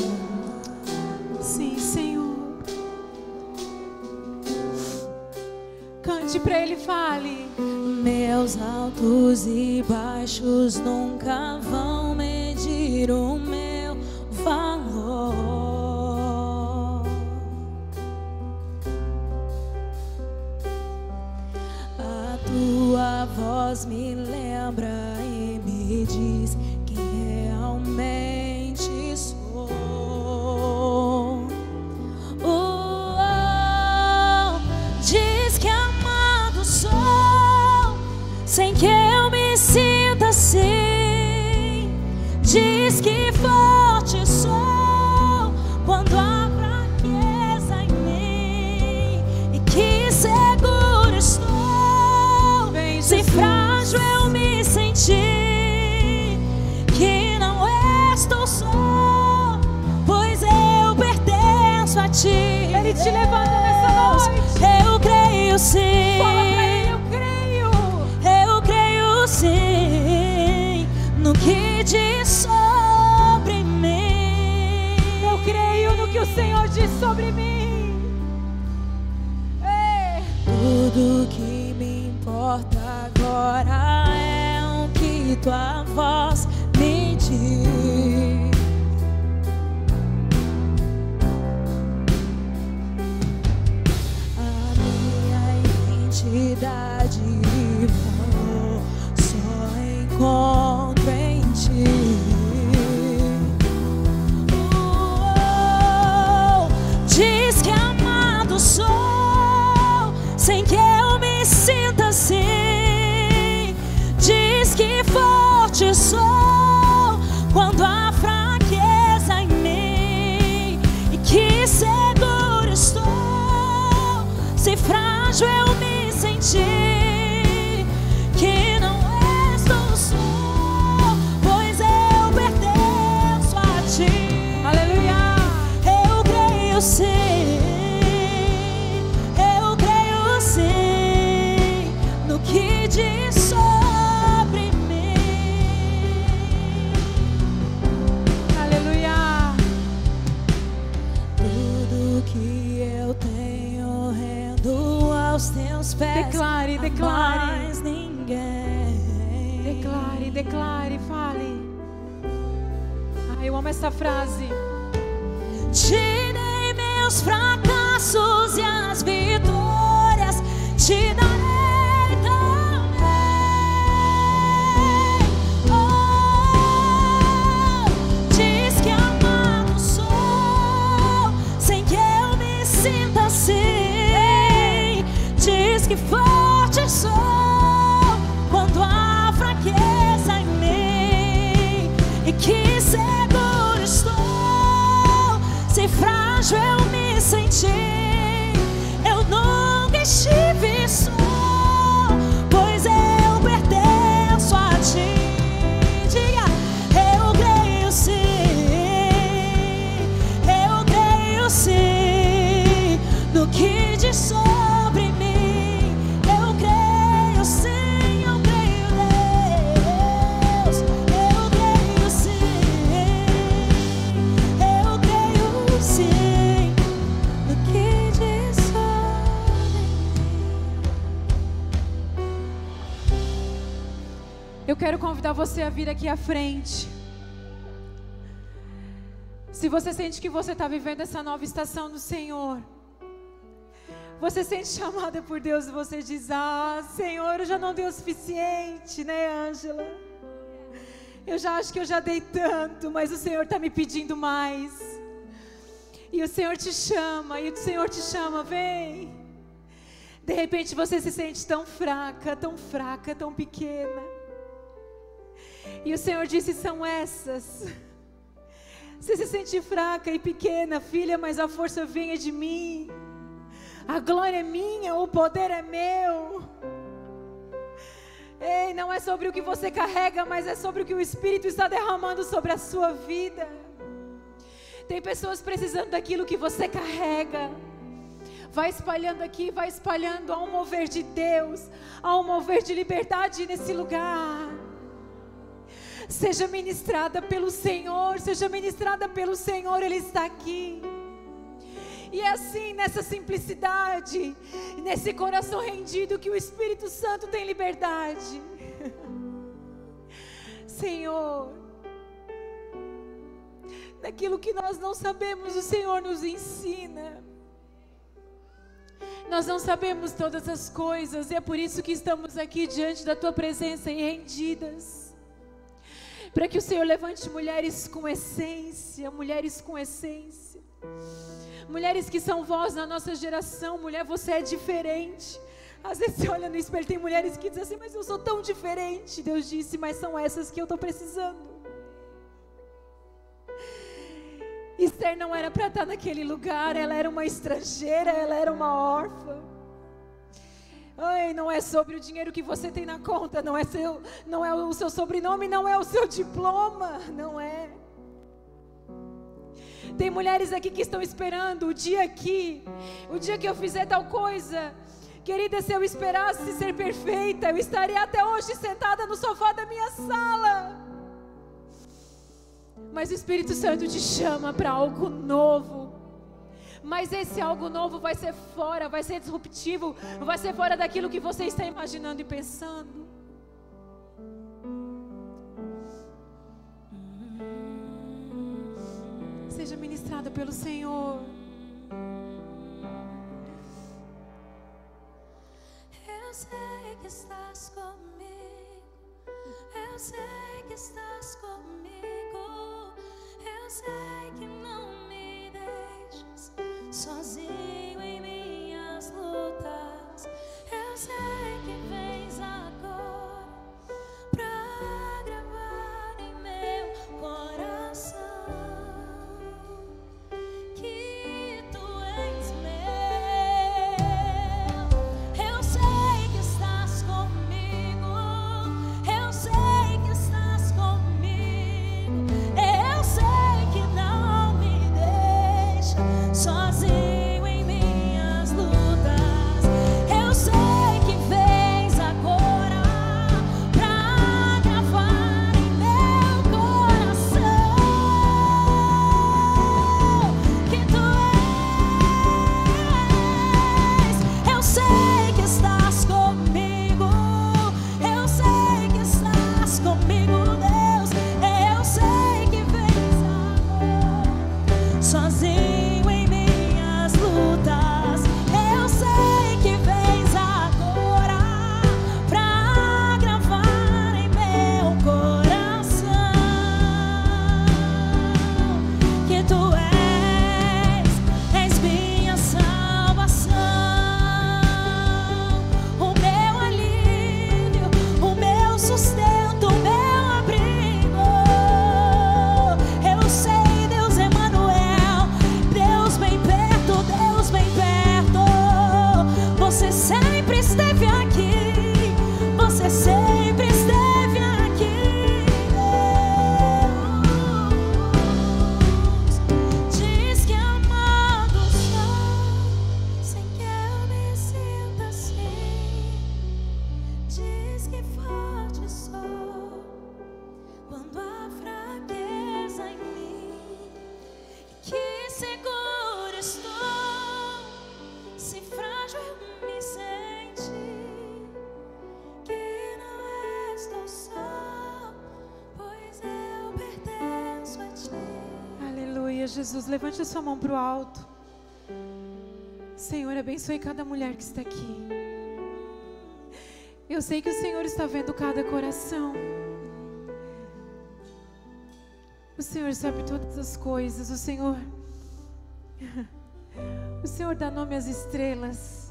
Speaker 1: Sim, Senhor. Cante pra Ele, fale.
Speaker 3: Meus altos e baixos nunca vão medir o meu valor. A tua voz me lembra e me diz quem realmente sou. Diz que amado sou, sem que eu me sinta assim. Diz que forte sou quando há fraqueza em mim, e que seguro estou.
Speaker 1: Vem,
Speaker 3: se
Speaker 1: Jesus.
Speaker 3: frágil eu me senti, que não estou só, pois eu pertenço a ti.
Speaker 1: Ele te levanta nessa noite.
Speaker 3: Eu creio sim.
Speaker 1: Fala pra Ele: eu creio.
Speaker 3: Eu creio sim no que diz sobre mim.
Speaker 1: Eu creio no que o Senhor diz sobre mim. Ei.
Speaker 3: Tudo que me importa agora é o que tua voz me diz. A minha identidade eu só encontro em ti. Diz que amado sou, sem que eu me sinta assim. Diz que forte sou quando há fraqueza em mim, e que seguro estou se frágil eu me sentir. Que não és tão só, pois eu pertenço a ti.
Speaker 1: Aleluia.
Speaker 3: Eu creio sim. Que diz sobre mim.
Speaker 1: Aleluia.
Speaker 3: Tudo que eu tenho rendo aos teus pés.
Speaker 1: Declare, declare.
Speaker 3: Mais ninguém.
Speaker 1: Declare, declare, fale. Ai, eu amo essa frase.
Speaker 3: Te dei meus fracassos e as vitórias te darei. Diz que forte sou quando há fraqueza em mim, e que seguro estou se frágil eu me sentir. Eu nunca estive só, pois eu pertenço a ti. Diga, eu creio sim, eu creio sim no que diz sobre mim. Eu creio sim, eu creio Deus. Eu creio sim, eu creio sim no que diz sobre mim.
Speaker 1: Eu quero convidar você a vir aqui à frente. Se você sente que você está vivendo essa nova estação do Senhor, você sente chamada por Deus e você diz: ah, Senhor, eu já não dei o suficiente, né, Ângela? Eu já acho que eu já dei tanto, mas o Senhor está me pedindo mais. E o Senhor te chama, vem. De repente você se sente tão fraca, tão pequena. E o Senhor disse: são essas. Você se sente fraca e pequena, filha, mas a força vem de mim. A glória é minha, o poder é meu. Ei, não é sobre o que você carrega, mas é sobre o que o Espírito está derramando sobre a sua vida. Tem pessoas precisando daquilo que você carrega. Vai espalhando aqui, vai espalhando. Há um mover de Deus, há um mover de liberdade nesse lugar. Seja ministrada pelo Senhor, seja ministrada pelo Senhor, Ele está aqui. E é assim, nessa simplicidade, nesse coração rendido, que o Espírito Santo tem liberdade. Senhor, naquilo que nós não sabemos, o Senhor nos ensina. Nós não sabemos todas as coisas, e é por isso que estamos aqui diante da Tua presença e rendidas. Para que o Senhor levante mulheres com essência, mulheres com essência. Mulheres que são voz na nossa geração. Mulher, você é diferente. Às vezes você olha no espelho, tem mulheres que dizem assim: mas eu sou tão diferente. Deus disse: mas são essas que eu estou precisando. Esther não era para estar naquele lugar. Ela era uma estrangeira, ela era uma órfã. Ai, não é sobre o dinheiro que você tem na conta, não é o seu sobrenome, não é o seu diploma, não é. Tem mulheres aqui que estão esperando o dia que eu fizer tal coisa. Querida, se eu esperasse ser perfeita, eu estaria até hoje sentada no sofá da minha sala. Mas o Espírito Santo te chama para algo novo, Mas esse algo novo vai ser fora, vai ser disruptivo, vai ser fora daquilo que você está imaginando e pensando. Seja ministrada pelo Senhor.
Speaker 3: Eu sei que estás comigo, eu sei que estás comigo, eu sei que não me deixas sozinho em minhas lutas. Eu sei que vens agora pra gravar em meu coração que tu és meu. Eu sei que estás comigo, eu sei que estás comigo, eu sei que não me deixa sozinho em minhas lutas. Eu sei que vens agora pra gravar em meu coração que tu és. Eu sei que estás comigo, eu sei que estás comigo, Deus. Eu sei que vens agora sozinho em minhas lutas. Eu sei que vens agora pra gravar em meu coração que tu és minha salvação, o meu alívio, o meu sustento, o meu abrigo. Eu sei, Deus Emanuel, Deus bem perto, Deus bem perto. Você sempre esteve aqui, você sempre esteve aqui, Deus. Diz que amado sou, sem que eu me sinta assim. Diz que forte sou, quando há fraqueza em mim. Que seguro estou, se frágil eu me senti. Que não estou só, pois eu pertenço a ti.
Speaker 1: Aleluia, Jesus. Levante a sua mão para o alto. Senhor, abençoe cada mulher que está aqui. Eu sei que o Senhor está vendo cada coração. O Senhor sabe todas as coisas. O Senhor dá nome às estrelas.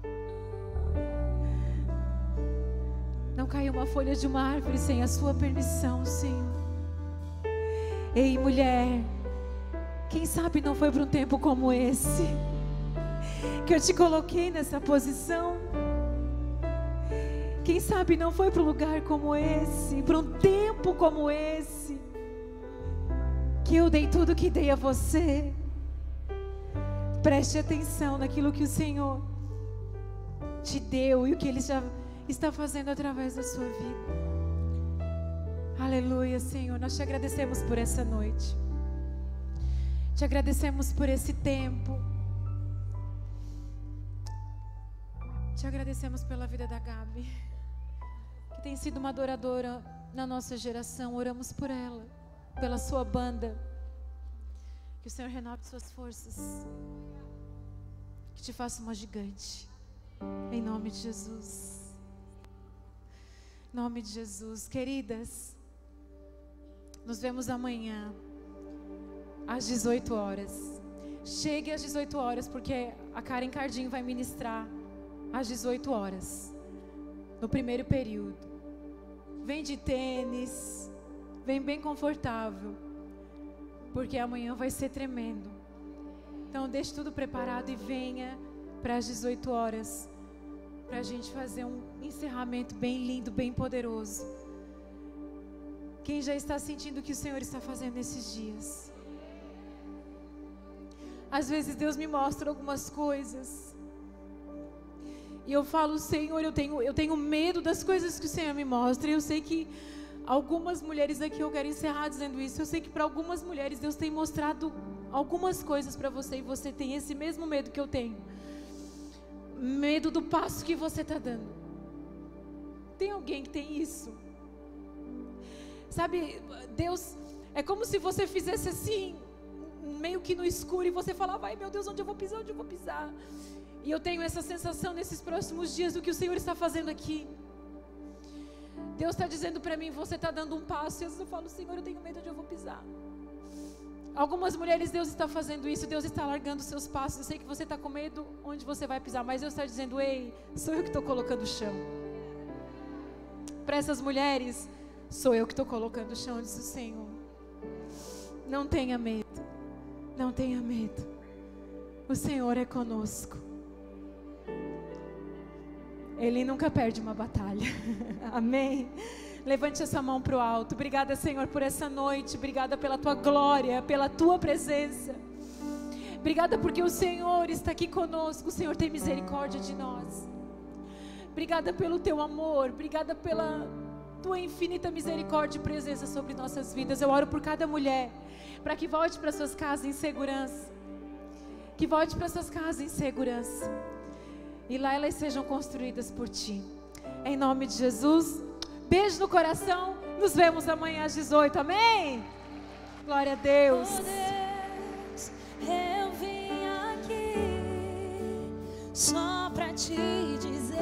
Speaker 1: Não cai uma folha de uma árvore sem a sua permissão, Senhor. Ei, mulher, quem sabe não foi para um tempo como esse que eu te coloquei nessa posição? Quem sabe não foi para um lugar como esse, para um tempo como esse, que eu dei tudo que dei a você? Preste atenção naquilo que o Senhor te deu e o que Ele já está fazendo através da sua vida. Aleluia, Senhor. Nós te agradecemos por essa noite. Te agradecemos por esse tempo. Te agradecemos pela vida da Gabi, que tem sido uma adoradora na nossa geração. Oramos por ela, pela sua banda. Que o Senhor renove suas forças, que te faça uma gigante, em nome de Jesus. Em nome de Jesus. Queridas, nos vemos amanhã às 18 horas. Chegue às 18 horas, porque a Karen Cardinho vai ministrar às 18 horas, no primeiro período. Vem de tênis, vem bem confortável, porque amanhã vai ser tremendo. Então deixe tudo preparado e venha para as 18 horas, para a gente fazer um encerramento bem lindo, bem poderoso. Quem já está sentindo o que o Senhor está fazendo nesses dias? Às vezes Deus me mostra algumas coisas e eu falo: Senhor, eu tenho medo das coisas que o Senhor me mostra. E eu sei que algumas mulheres aqui, eu quero encerrar dizendo isso, eu sei que para algumas mulheres Deus tem mostrado algumas coisas para você e você tem esse mesmo medo que eu tenho. Medo do passo que você está dando. Tem alguém que tem isso? Sabe, Deus, é como se você fizesse assim, meio que no escuro, e você falava, ai meu Deus, onde eu vou pisar, onde eu vou pisar? E eu tenho essa sensação nesses próximos dias do que o Senhor está fazendo aqui. Deus está dizendo para mim, você está dando um passo, e às vezes eu falo, Senhor, eu tenho medo onde eu vou pisar. Algumas mulheres, Deus está fazendo isso, Deus está largando os seus passos. Eu sei que você está com medo onde você vai pisar, mas Deus está dizendo, ei, sou eu que estou colocando o chão. Para essas mulheres, sou eu que estou colocando o chão, disse o Senhor. Não tenha medo, não tenha medo. O Senhor é conosco. Ele nunca perde uma batalha. Amém? Levante essa mão para o alto. Obrigada, Senhor, por essa noite. Obrigada pela Tua glória, pela Tua presença. Obrigada porque o Senhor está aqui conosco. O Senhor tem misericórdia de nós. Obrigada pelo Teu amor. Obrigada pela Tua infinita misericórdia e presença sobre nossas vidas. Eu oro por cada mulher, para que volte para suas casas em segurança. Que volte para suas casas em segurança. E lá elas sejam construídas por Ti. Em nome de Jesus. Beijo no coração. Nos vemos amanhã às 18. Amém? Glória a Deus.
Speaker 3: Oh Deus, eu vim aqui só pra te dizer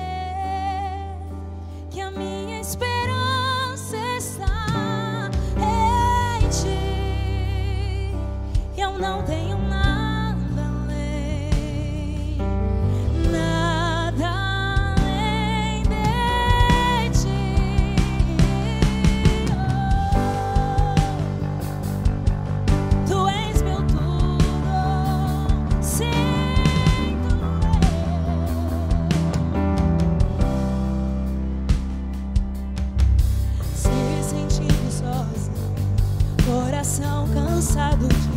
Speaker 3: que a minha esperança está em Ti. Eu não tenho nada além, nada além de Ti. Oh, Tu és meu tudo, sim, Tu és. Se sentindo sozinho, coração cansado de